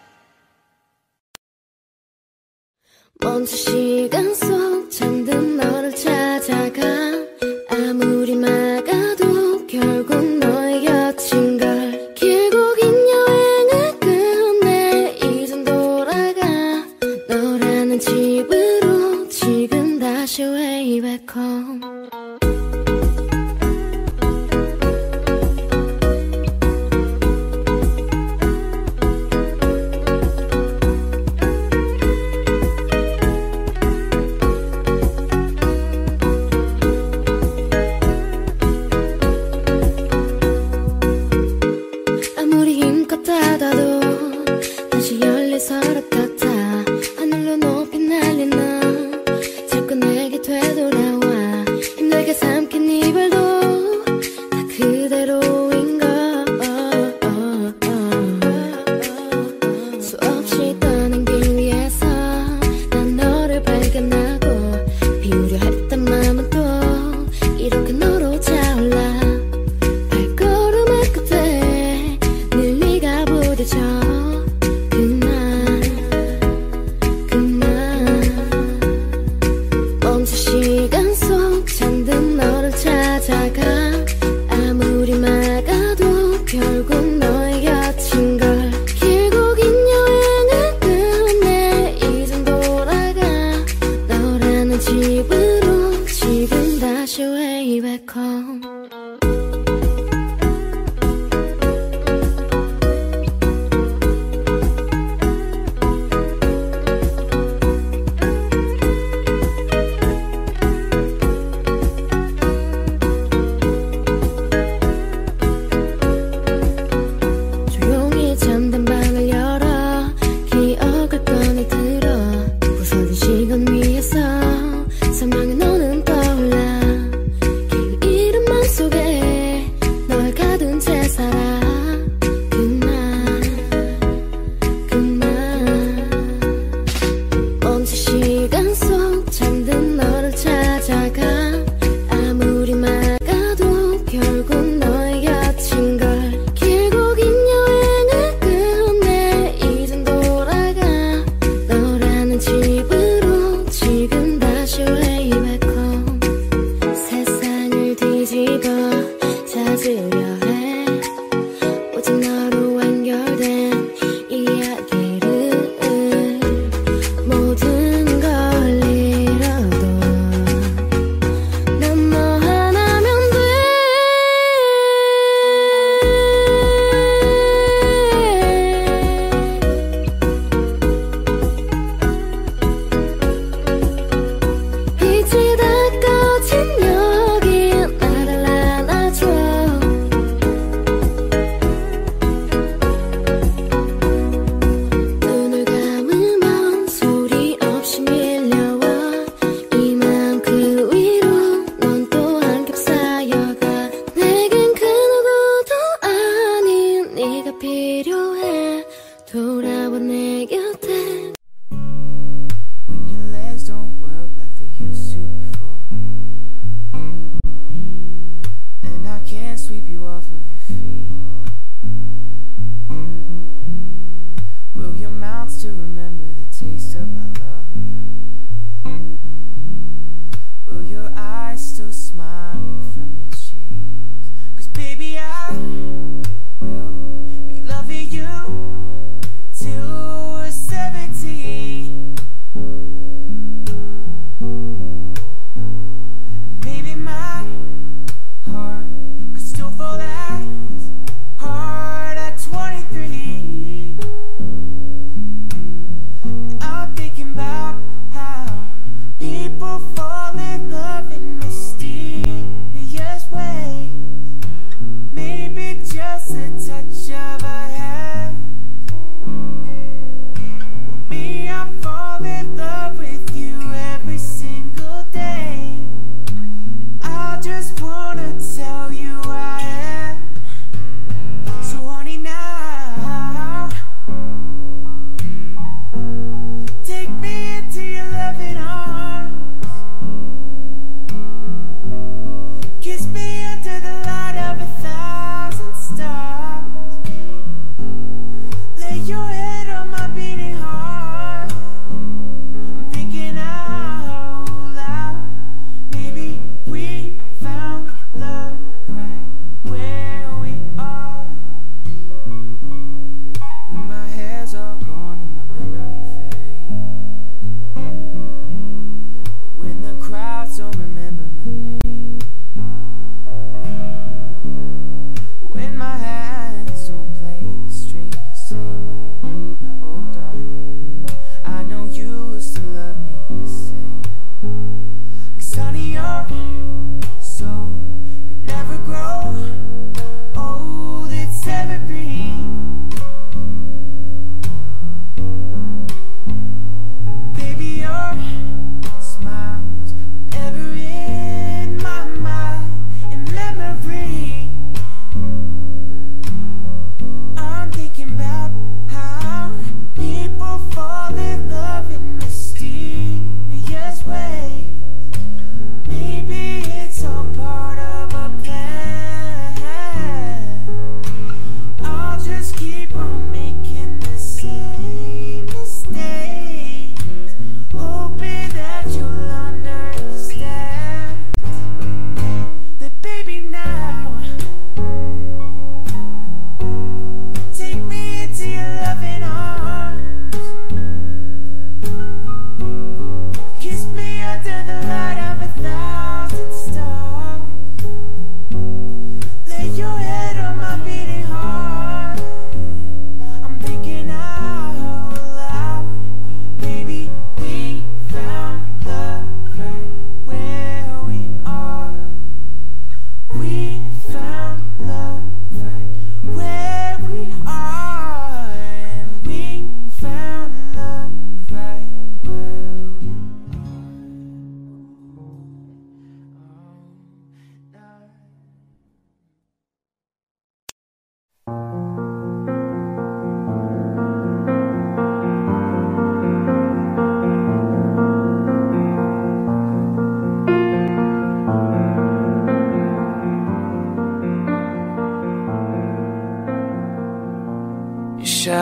먼저 시간 속 잠든 너를 찾아가. 아무리 막아도 결국 너의 곁인걸. 길고 긴 여행을 끝내 이젠 돌아가. 너라는 집으로 지금 다시 way back home. 다시 way back home.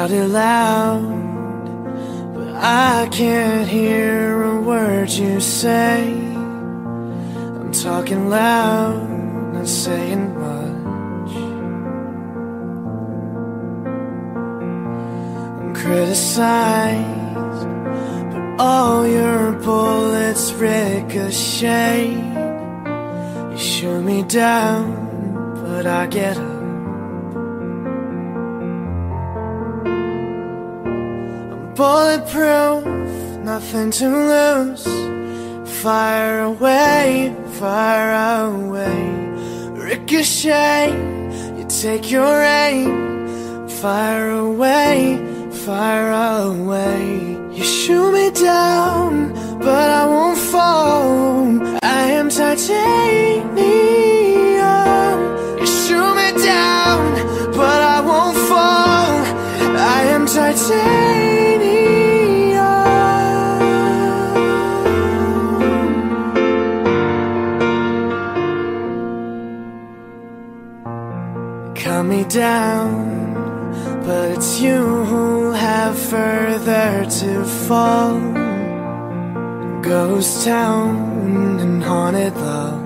shout it loud, but I can't hear a word you say. I'm talking loud, not saying much. I'm criticized, but all your bullets ricochet. You shoot me down, but I get up. Bulletproof, nothing to lose. Fire away, fire away. Ricochet, you take your aim. Fire away, fire away. You shoot me down, but I won't fall. I am titanium. You shoot me down, but I won't fall. I am titanium. Cut me down, but it's you who have further to fall. Ghost town and haunted love.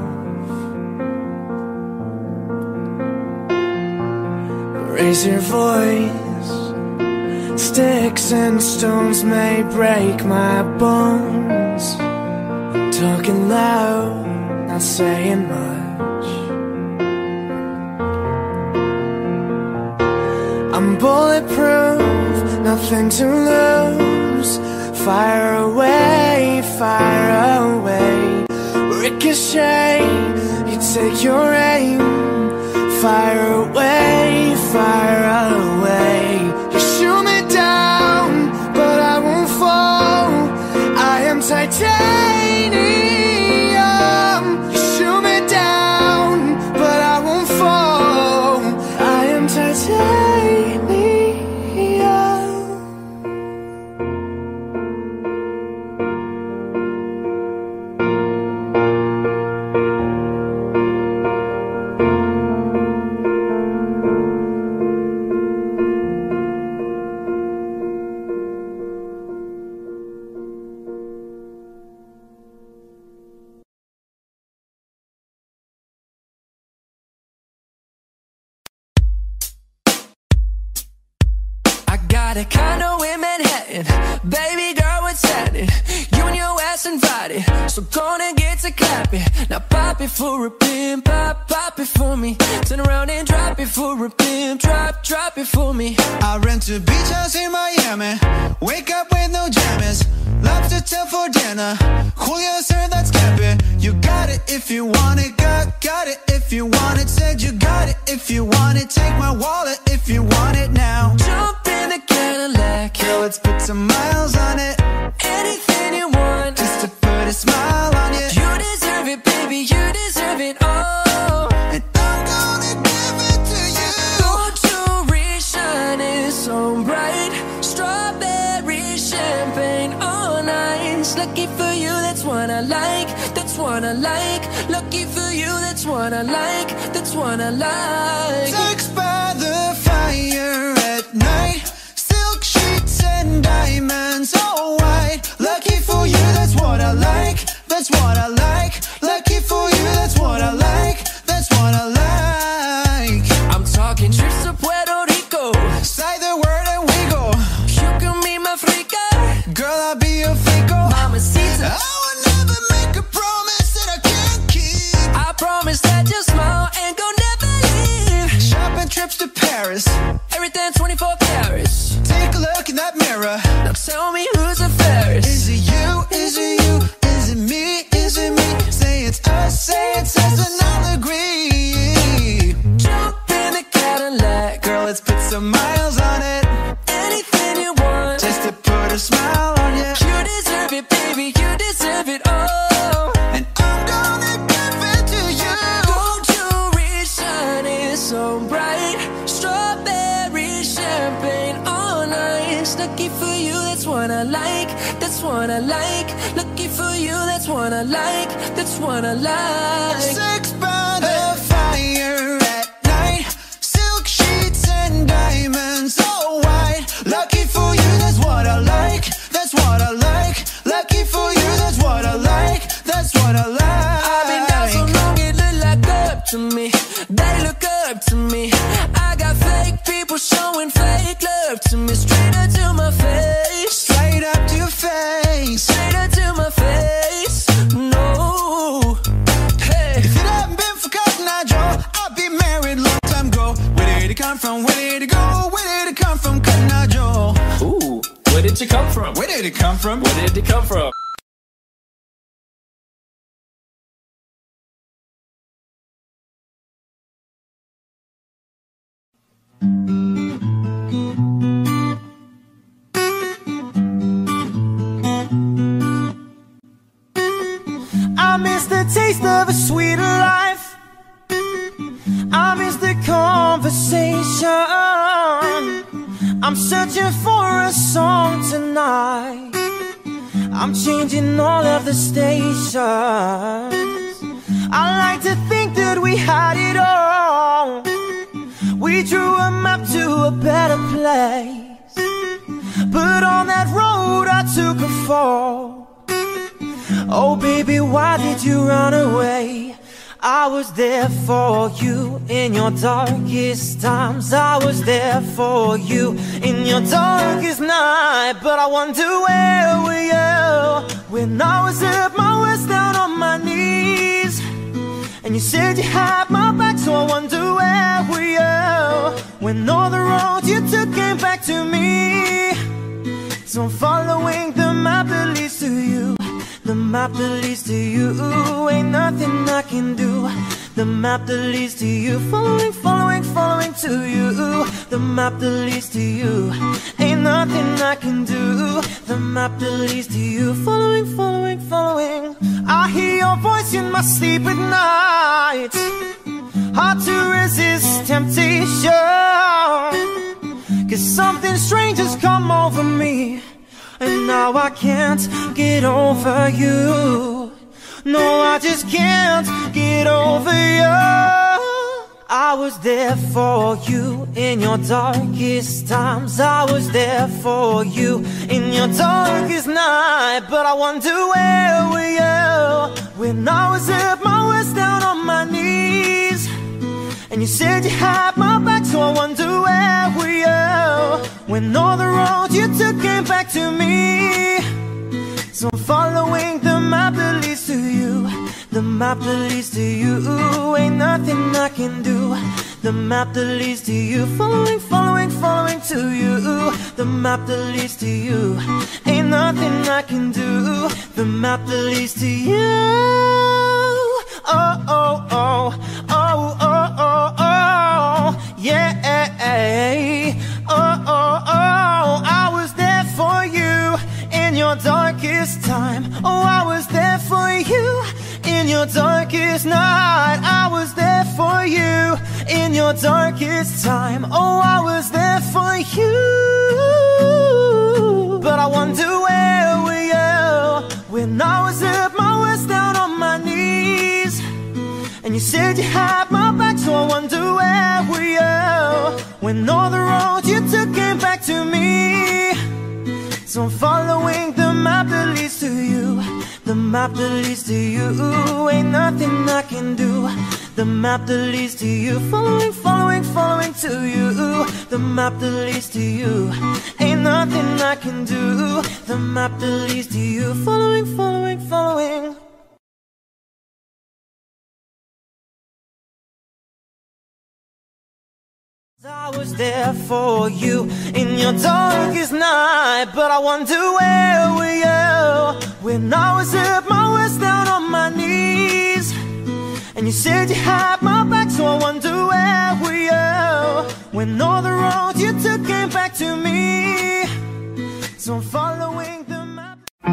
Raise your voice. Sticks and stones may break my bones. Talking loud, not saying much. I'm bulletproof, nothing to lose. Fire away, fire away. Ricochet, you take your aim. Fire away, fire away. You shoot me down, but I won't fall. I am titanium. You shoot me down, but I won't fall. I am titanium. Got a condo in Manhattan, baby girl, what's happening? You and your ass invited, so gonna get to clapping. Now pop it for a pimp, pop, pop it for me. Turn around and drop it for a pimp, drop, drop it for me. I rent a beach house in Miami, wake up with no jammies. Lobster tail for dinner, Julio sir, that's camping. You got it if you want it, got, got it if you want it. Said you got it if you want it, take my wallet if you want it now. Jump in the Cadillac, girl, let's put some miles on it. Anything you want, just to put a smile on you. You deserve it, baby, you deserve it all. And I'm gonna give it to you. Gold jewelry shining so bright, strawberry champagne all night. Lucky for you, that's what I like, that's what I like. Lucky for you, that's what I like, that's what I like. Sex by the fire at night, silk sheets and diamonds all white. Lucky for you, that's what I like, that's what I like. Lucky for you, that's what I like, that's what I like. I'm talking trips to Puerto Rico, say the word and we go. You can be my freaka, girl, I'll be your freako. Mamacita, I will never make a promise that I can't keep. I promise that you'll smile and go never leave. Shopping trips to Paris, everything twenty-four carats. Take a look in that mirror, now tell me who's the fairest. Is it you, is it you, is it me, is it me? Say it's us, say it's us and I'll agree. Jump in the Cadillac, girl, let's put some miles on it. Anything you want, just to put a smile on you. You deserve it, baby, you deserve it all. And I'm gonna give it to you. Gold jewelry shining so bright, strawberry champagne all night. Lucky for you, that's what I like, that's what I like. Lucky for you, that's what I like, that's what I like. Sex by the fire at night, silk sheets and diamonds all white. to me, they look up to me. I got fake people showing fake love to me. Straight up to my face, Straight up to your face. straight up to my face. No, hey. If it hadn't been for Cotton Eye Joe, I'd be married long time ago. Where did it come from? Where did it go? Where did it come from? Cotton Eye Joe. Ooh, where did you come from? Where did it come from? Where did it come from? I miss the taste of a sweeter life. I miss the conversation. I'm searching for a song tonight. I'm changing all of the stations. I like to think that we had it all. We drew a map to a better place, but on that road I took a fall. Oh baby, why did you run away? I was there for you in your darkest times. I was there for you in your darkest night. But I wonder where were you when I was at my worst, down on my knees, and you said you had my back. So I wonder where were you when all the roads you took came back to me. So I'm following the map that leads to you. The map that leads to you, ain't nothing I can do. The map that leads to you, following, following, following to you. The map that leads to you, ain't nothing I can do. The map that leads to you, following, following, following. I hear your voice in my sleep at night. Hard to resist temptation, 'cause something strange has come over me, and now I can't get over you. No, I just can't get over you. I was there for you in your darkest times. I was there for you in your darkest night. But I wonder where were you when I was at my worst, down on my knees, and you said you had my back. So I wonder where were you when all the roads you took came back to me. So I'm following the map that leads to you. The map that leads to you, ain't nothing I can do. The map that leads to you, following, following, following to you. The map that leads to you, ain't nothing I can do. The map that leads to you. Oh, oh, oh, oh, oh, oh, oh, yeah. Oh, oh, oh, I was there for you in your darkest time. Oh, I was there for you in your darkest night. I was there for you in your darkest time. Oh, I was there for you. But I wonder where were you when I was at my worst, down on my knees, and you said you had my back. So I wonder where were you when all the roads you took came back to me. So I'm following the map that leads to you. The map that leads to you, ain't nothing I can do. The map that leads to you, following, following, following to you. The map that leads to you, ain't nothing I can do. The map that leads to you, following, following, following. I was there for you in your darkest night. But I wonder where were you when I was at my worst, down on my knees, and you said you had my back. So I wonder where were you when all the roads you took came back to me. So I'm following the map.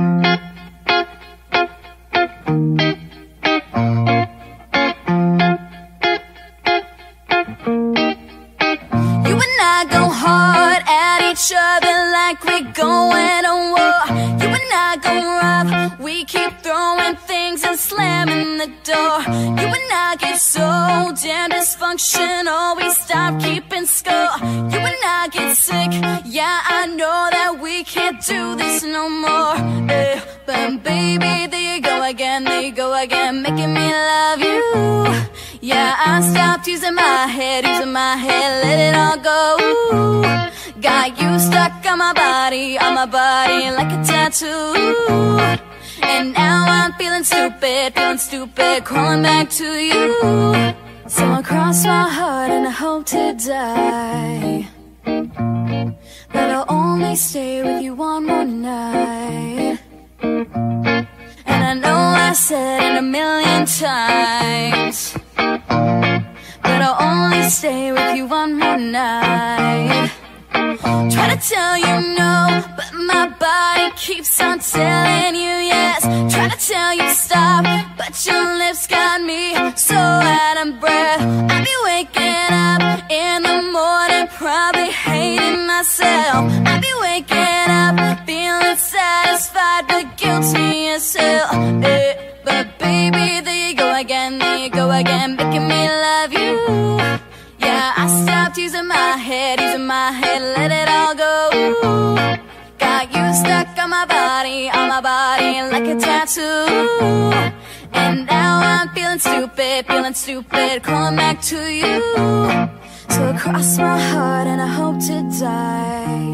Each other like we're going to war. You and I go rough, we keep throwing things and slamming the door. You and I get so damn dysfunctional, we stop keeping score. You and I get sick, yeah, I know that we can't do this no more. eh, But baby, there you go again, there you go again, making me love you. Yeah, I stopped using my head, using my head, let it all go. Got you stuck on my body, on my body like a tattoo. And now I'm feeling stupid, feeling stupid, crawling back to you. So I cross my heart and I hope to die that I'll only stay with you one more night. And I know I said it a million times, but I'll only stay with you one more night. Try to tell you no, but my body keeps on telling you yes. Try to tell you stop, but your lips got me so out of breath. I'll be waking up in the morning, probably hating myself. I'll be waking up feeling satisfied, but guilty as hell. Eh, but baby, there you go again, there you go again, making me love you. Yeah, I stopped using my head, using my head, let it all go. Got you stuck on my body, on my body like a tattoo. And now I'm feeling stupid, feeling stupid, crawling back to you. So I cross my heart and I hope to die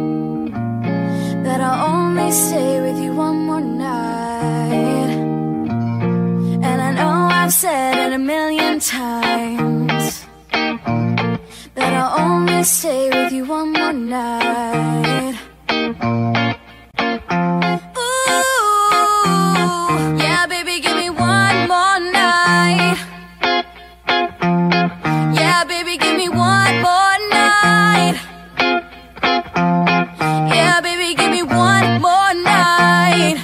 that I'll only stay with you one more night. And I know I've said it a million times that I'll only stay with you one more night. Ooh, yeah, baby, give me one more night. Yeah, baby, give me one more night. Yeah, baby, give me one more night.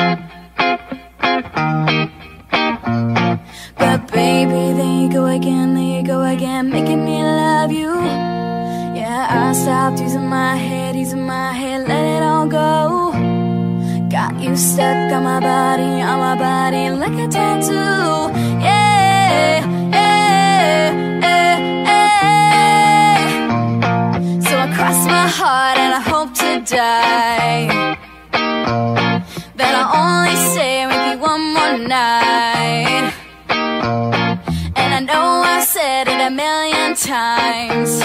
But baby, there you go again, there you go again, making me love you. Yeah, I stopped using my head, using my head, let it all go. Got you stuck on my body, on my body like a tattoo. Yeah, yeah, yeah, yeah. So I cross my heart and I hope to die that I'll only stay with you one more night. And I know I've said it a million times,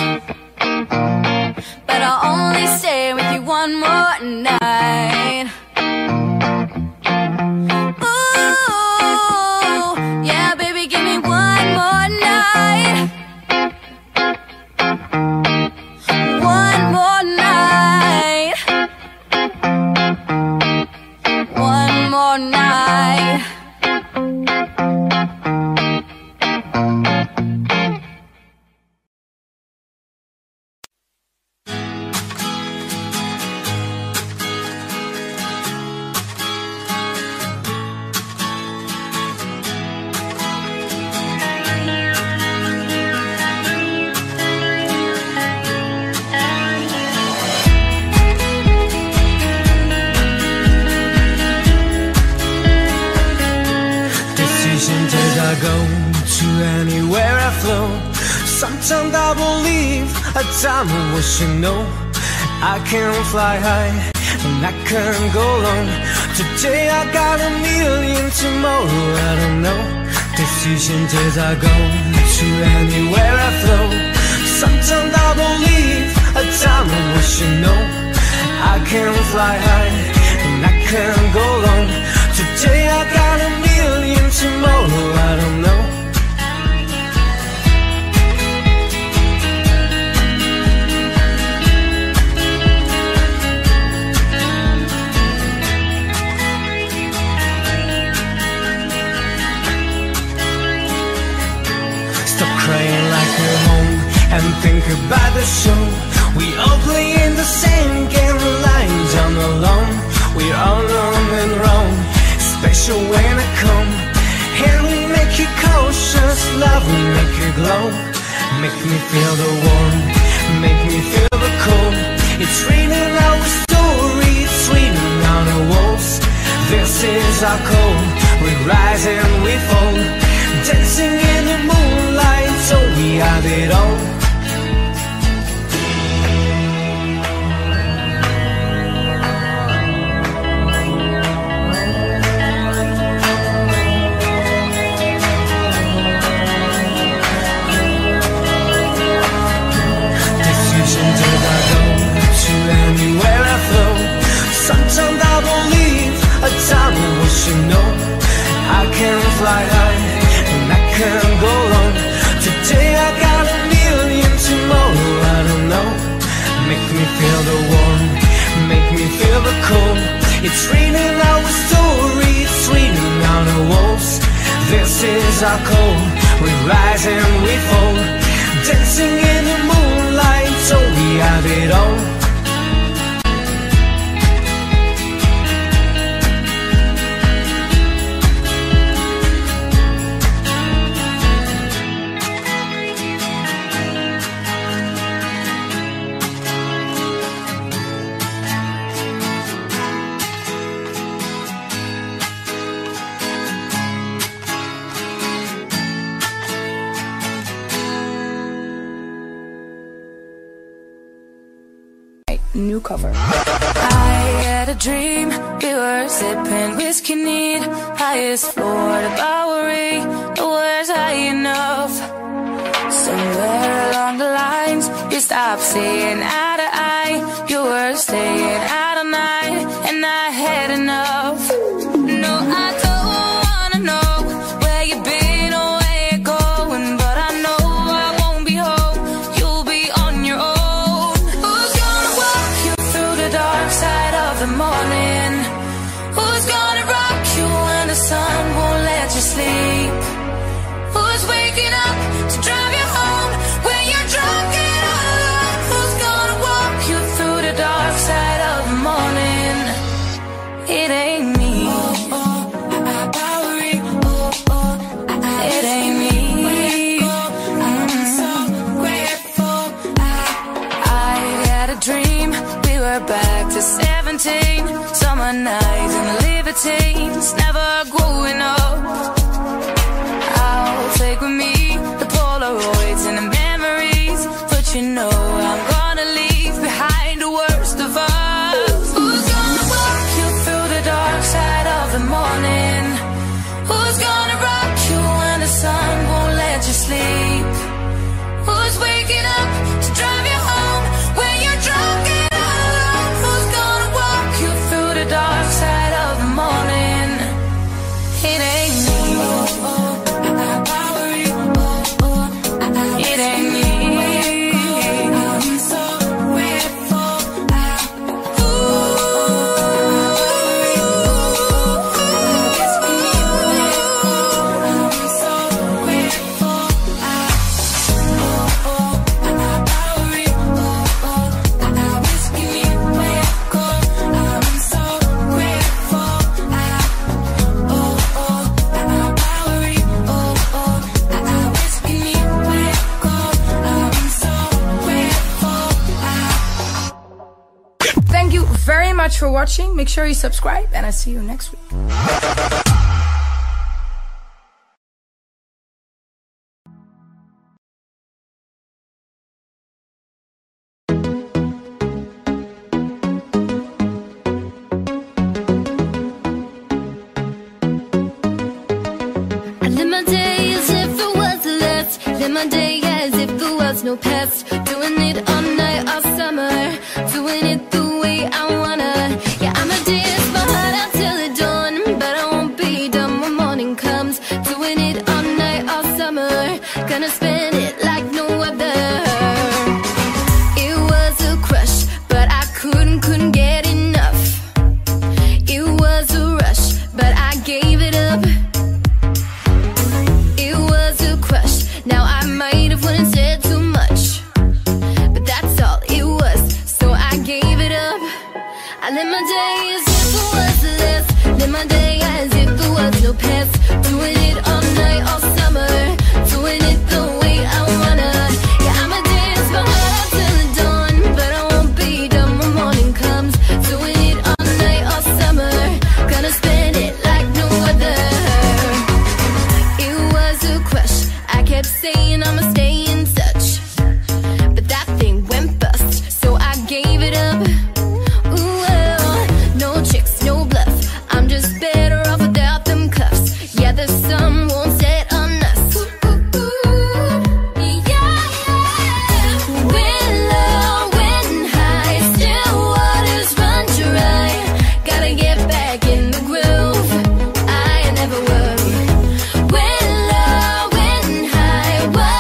but I'll only stay with you one more night. Ooh, yeah, baby, give me one more night. One more night. One more night. I go to anywhere I flow. Sometimes I believe, at times I wish you know I can fly high and I can go low. Today I got a million, tomorrow I don't know. Decisions as I go to anywhere I flow. Sometimes I believe, at times I wish you know I can fly high and I can go low. Today I got a million, tomorrow I don't know. Stop crying like we're home and think about the show. We all play in the same game, lying down alone. We're all alone and wrong, special when I come. Here we make you cautious, love will make you glow. Make me feel the warmth, make me feel the cold. It's raining our story, it's raining on the walls. This is our code, we rise and we fall. Dancing in the moonlight, so we have it all. nights are cold, we rise and we fall, dancing in the moonlight, so we have it all. New cover. I had a dream, we were sipping whiskey neat, highest floor to Bowery, the words high enough. Somewhere along the lines, you stopped saying eye to eye, you were staying out all night, and I had enough. No, I don't wanna know where you've been or where you're going, but I know I won't be home, you'll be on your own. Who's gonna walk you through the dark side of the morning? Who's gonna rock you when the sun won't let you sleep? Who's waking up to drive you home when you're drunk and all alone? Who's gonna walk you through the dark side of the morning? It ain't me. Oh, oh, Bowery. Oh, oh, it ain't me. I'm so grateful. I had a dream, we were back to seventeen, summer nights and libertines, never growing up. I'll take with me the Polaroids and the memories, but you know I'm gonna leave behind the worst of us. Who's gonna walk you through the dark side of the morning? Who's gonna rock you when the sun won't let you sleep? Who's waking up to drive you home when you're drunk and all alone? Who's gonna walk you through the dark side of the morning? It ain't me. Oh, oh. It ain't me. I'm so grateful. Ooh, I'm so grateful. Oh, oh, Bowery. Oh, oh, whiskey me wet cold. I'm so grateful. Oh, oh, Bowery. Oh, oh, whiskey me wet. Thank you very much for watching. Make sure you subscribe, and I'll see you next week. I live my day as if it was the last. Live my day as if there was no past. Doing it all night, all summer. Doing it the way I wanna. Yeah, I'ma dance my heart out till the dawn, but I won't be done when morning comes. Doing it all night, all summer. Gonna spend it like no other. It was a crush, but I couldn't, couldn't get enough. It was a rush, but I gave it up. It was a crush. Now I might have wouldn't said too much, but that's all it was, so I gave it up. I live my day as if it was the last. Live my day as if there was no past. Doing it all night, all summer. Doing it the way I wanna. Yeah, I'ma dance my heart out till the dawn, but I won't be done when morning comes. Doing it all night, all summer. Gonna spend it like no other. It was a crush. I kept saying I'ma stay in touch, but that thing went bust, so I gave it up. Ooh, well, no tricks, no bluff. I'm just better off without them cuffs. Yeah, the sun won't set on us. Ooh, ooh, ooh. Yeah, yeah. When low, when high, still waters run dry. Gotta get back in the groove. I never worry. When low, when high, what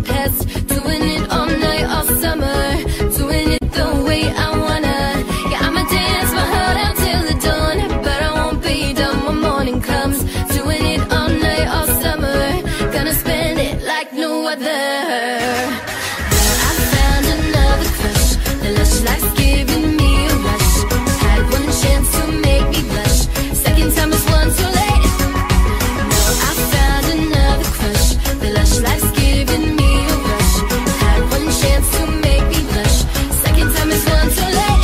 past. Doing it all night, all summer. Doing it the way I wanna. Yeah, I'ma dance my heart out till the dawn, but I won't be done when morning comes. Doing it all night, all summer. Gonna spend it like no other. Now I found another crush. The lush life's giving me a rush. Had one chance to make me blush. Second time is one too late. Now I found another crush. The lush life's giving me a rush. Had one chance to make me blush. Second time is one too late.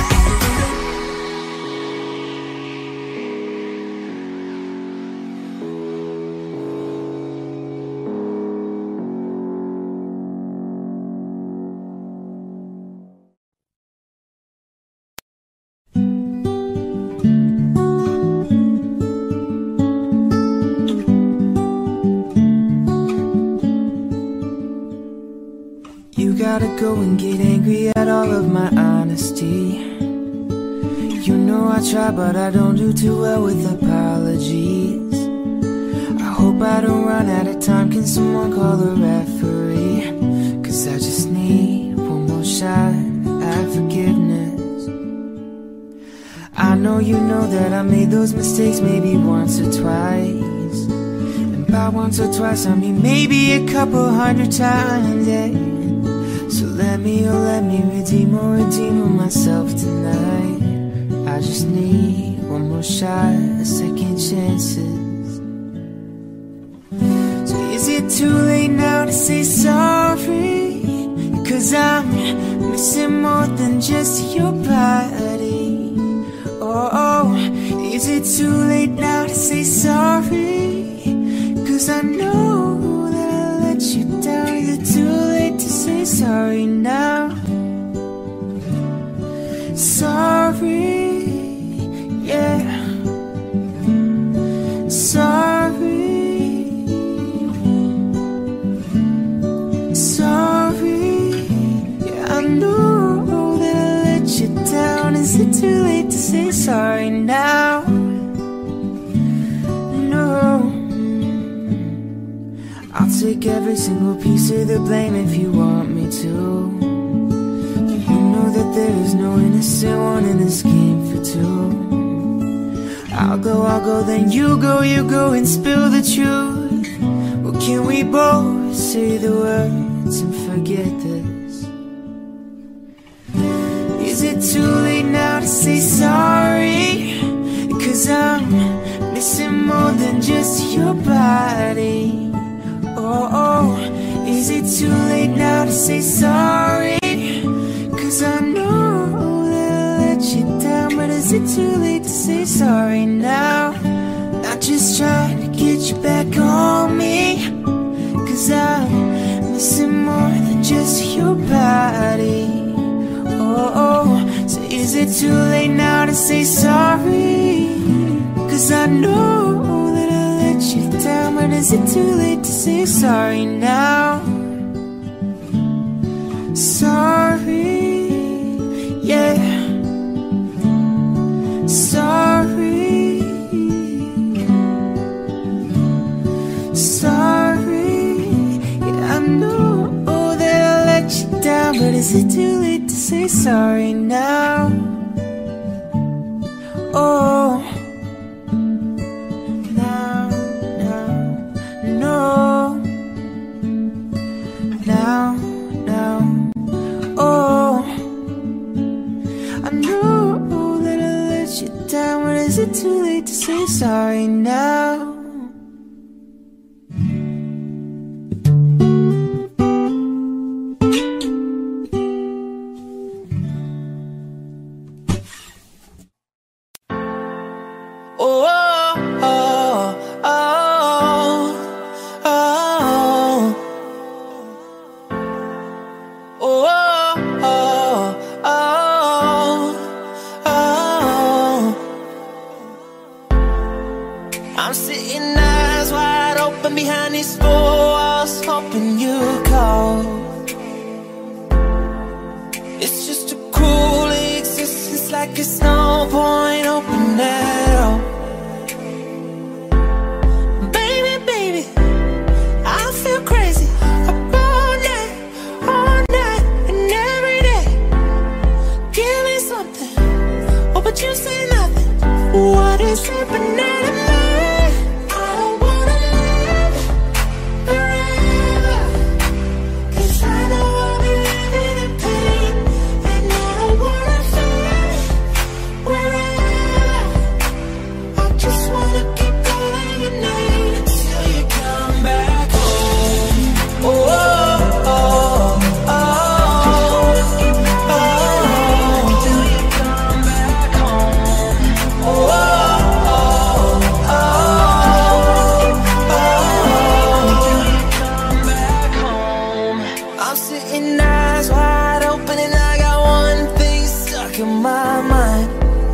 You gotta go and get angry at all of my honesty. You know I try, but I don't do too well with apologies. I hope I don't run out of time. Can someone call a referee? Cause I just need one more shot at forgiveness. I know you know that I made those mistakes maybe once or twice. And by once or twice I mean maybe a couple hundred times, yeah. So let me, oh let me redeem or redeem myself tonight. I just need one more shot, a second chances. So is it too late now to say sorry? Cause I'm missing more than just your body. Oh, oh, is it too late now to say sorry? Cause I know that I let you down. Is it too late to say sorry now? Sorry, yeah. Sorry, sorry, yeah. I know that I let you down. Is it too late to say sorry now? No, I'll take every single piece of the blame if you want me to. You know that there is no innocent one in this game for two. I'll go, I'll go, then you go, you go and spill the truth. Well, can we both say the words and forget this? Is it too late now to say sorry? Cause I'm missing more than just your body. Oh, oh, is it too late now to say sorry? Cause I know that I let you down. But is it too late to say sorry now? Not just trying to get you back on me. Cause I'm missing more than just your body. Oh, oh, so is it too late now to say sorry? Cause I know that I let you down. But is it too late to say sorry now? Sorry, yeah. Sorry, sorry, yeah. I know that I let you down. But is it too late to say sorry now? Oh, now, now, no. Now, now, oh, I know that I let you down. But is it too late to say sorry now? Oh, oh, oh, oh, oh, oh, oh, oh. I'm sitting eyes wide open behind these four walls, hoping you call. It's just a cruel existence, like it's no point open at all. Baby, baby, I feel crazy. Up all sitting eyes wide open and I got one thing stuck in my mind.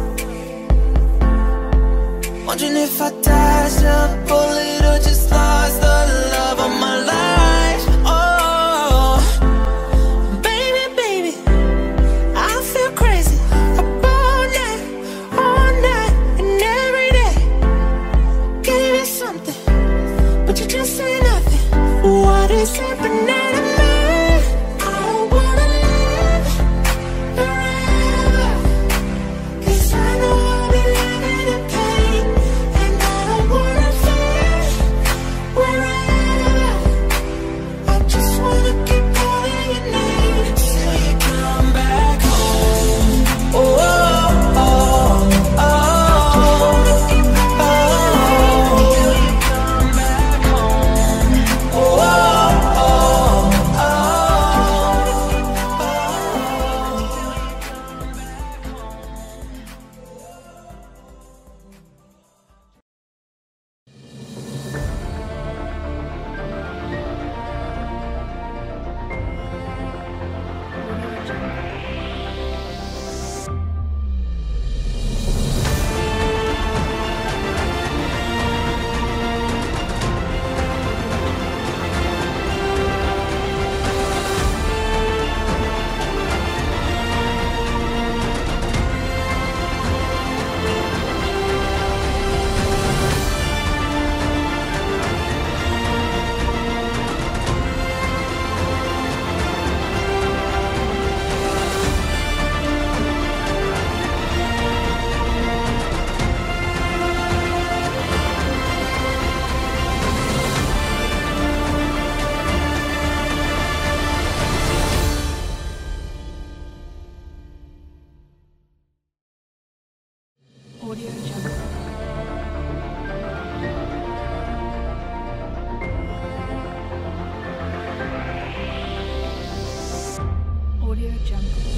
Wondering if I dodged a bullet or just lost the love of my life. Oh, baby, baby, I feel crazy up all night, all night and every day. Gave you something, but you just say nothing. What is happening to me? I don't wanna live forever, 'cause I know I'll be living in pain. And I don't wanna live wherever. I just wanna keep calling your name till you come back home. Oh, oh, oh, oh, oh, till you come back home. Oh, oh, oh, oh, Audio Jungle. Audio Jungle.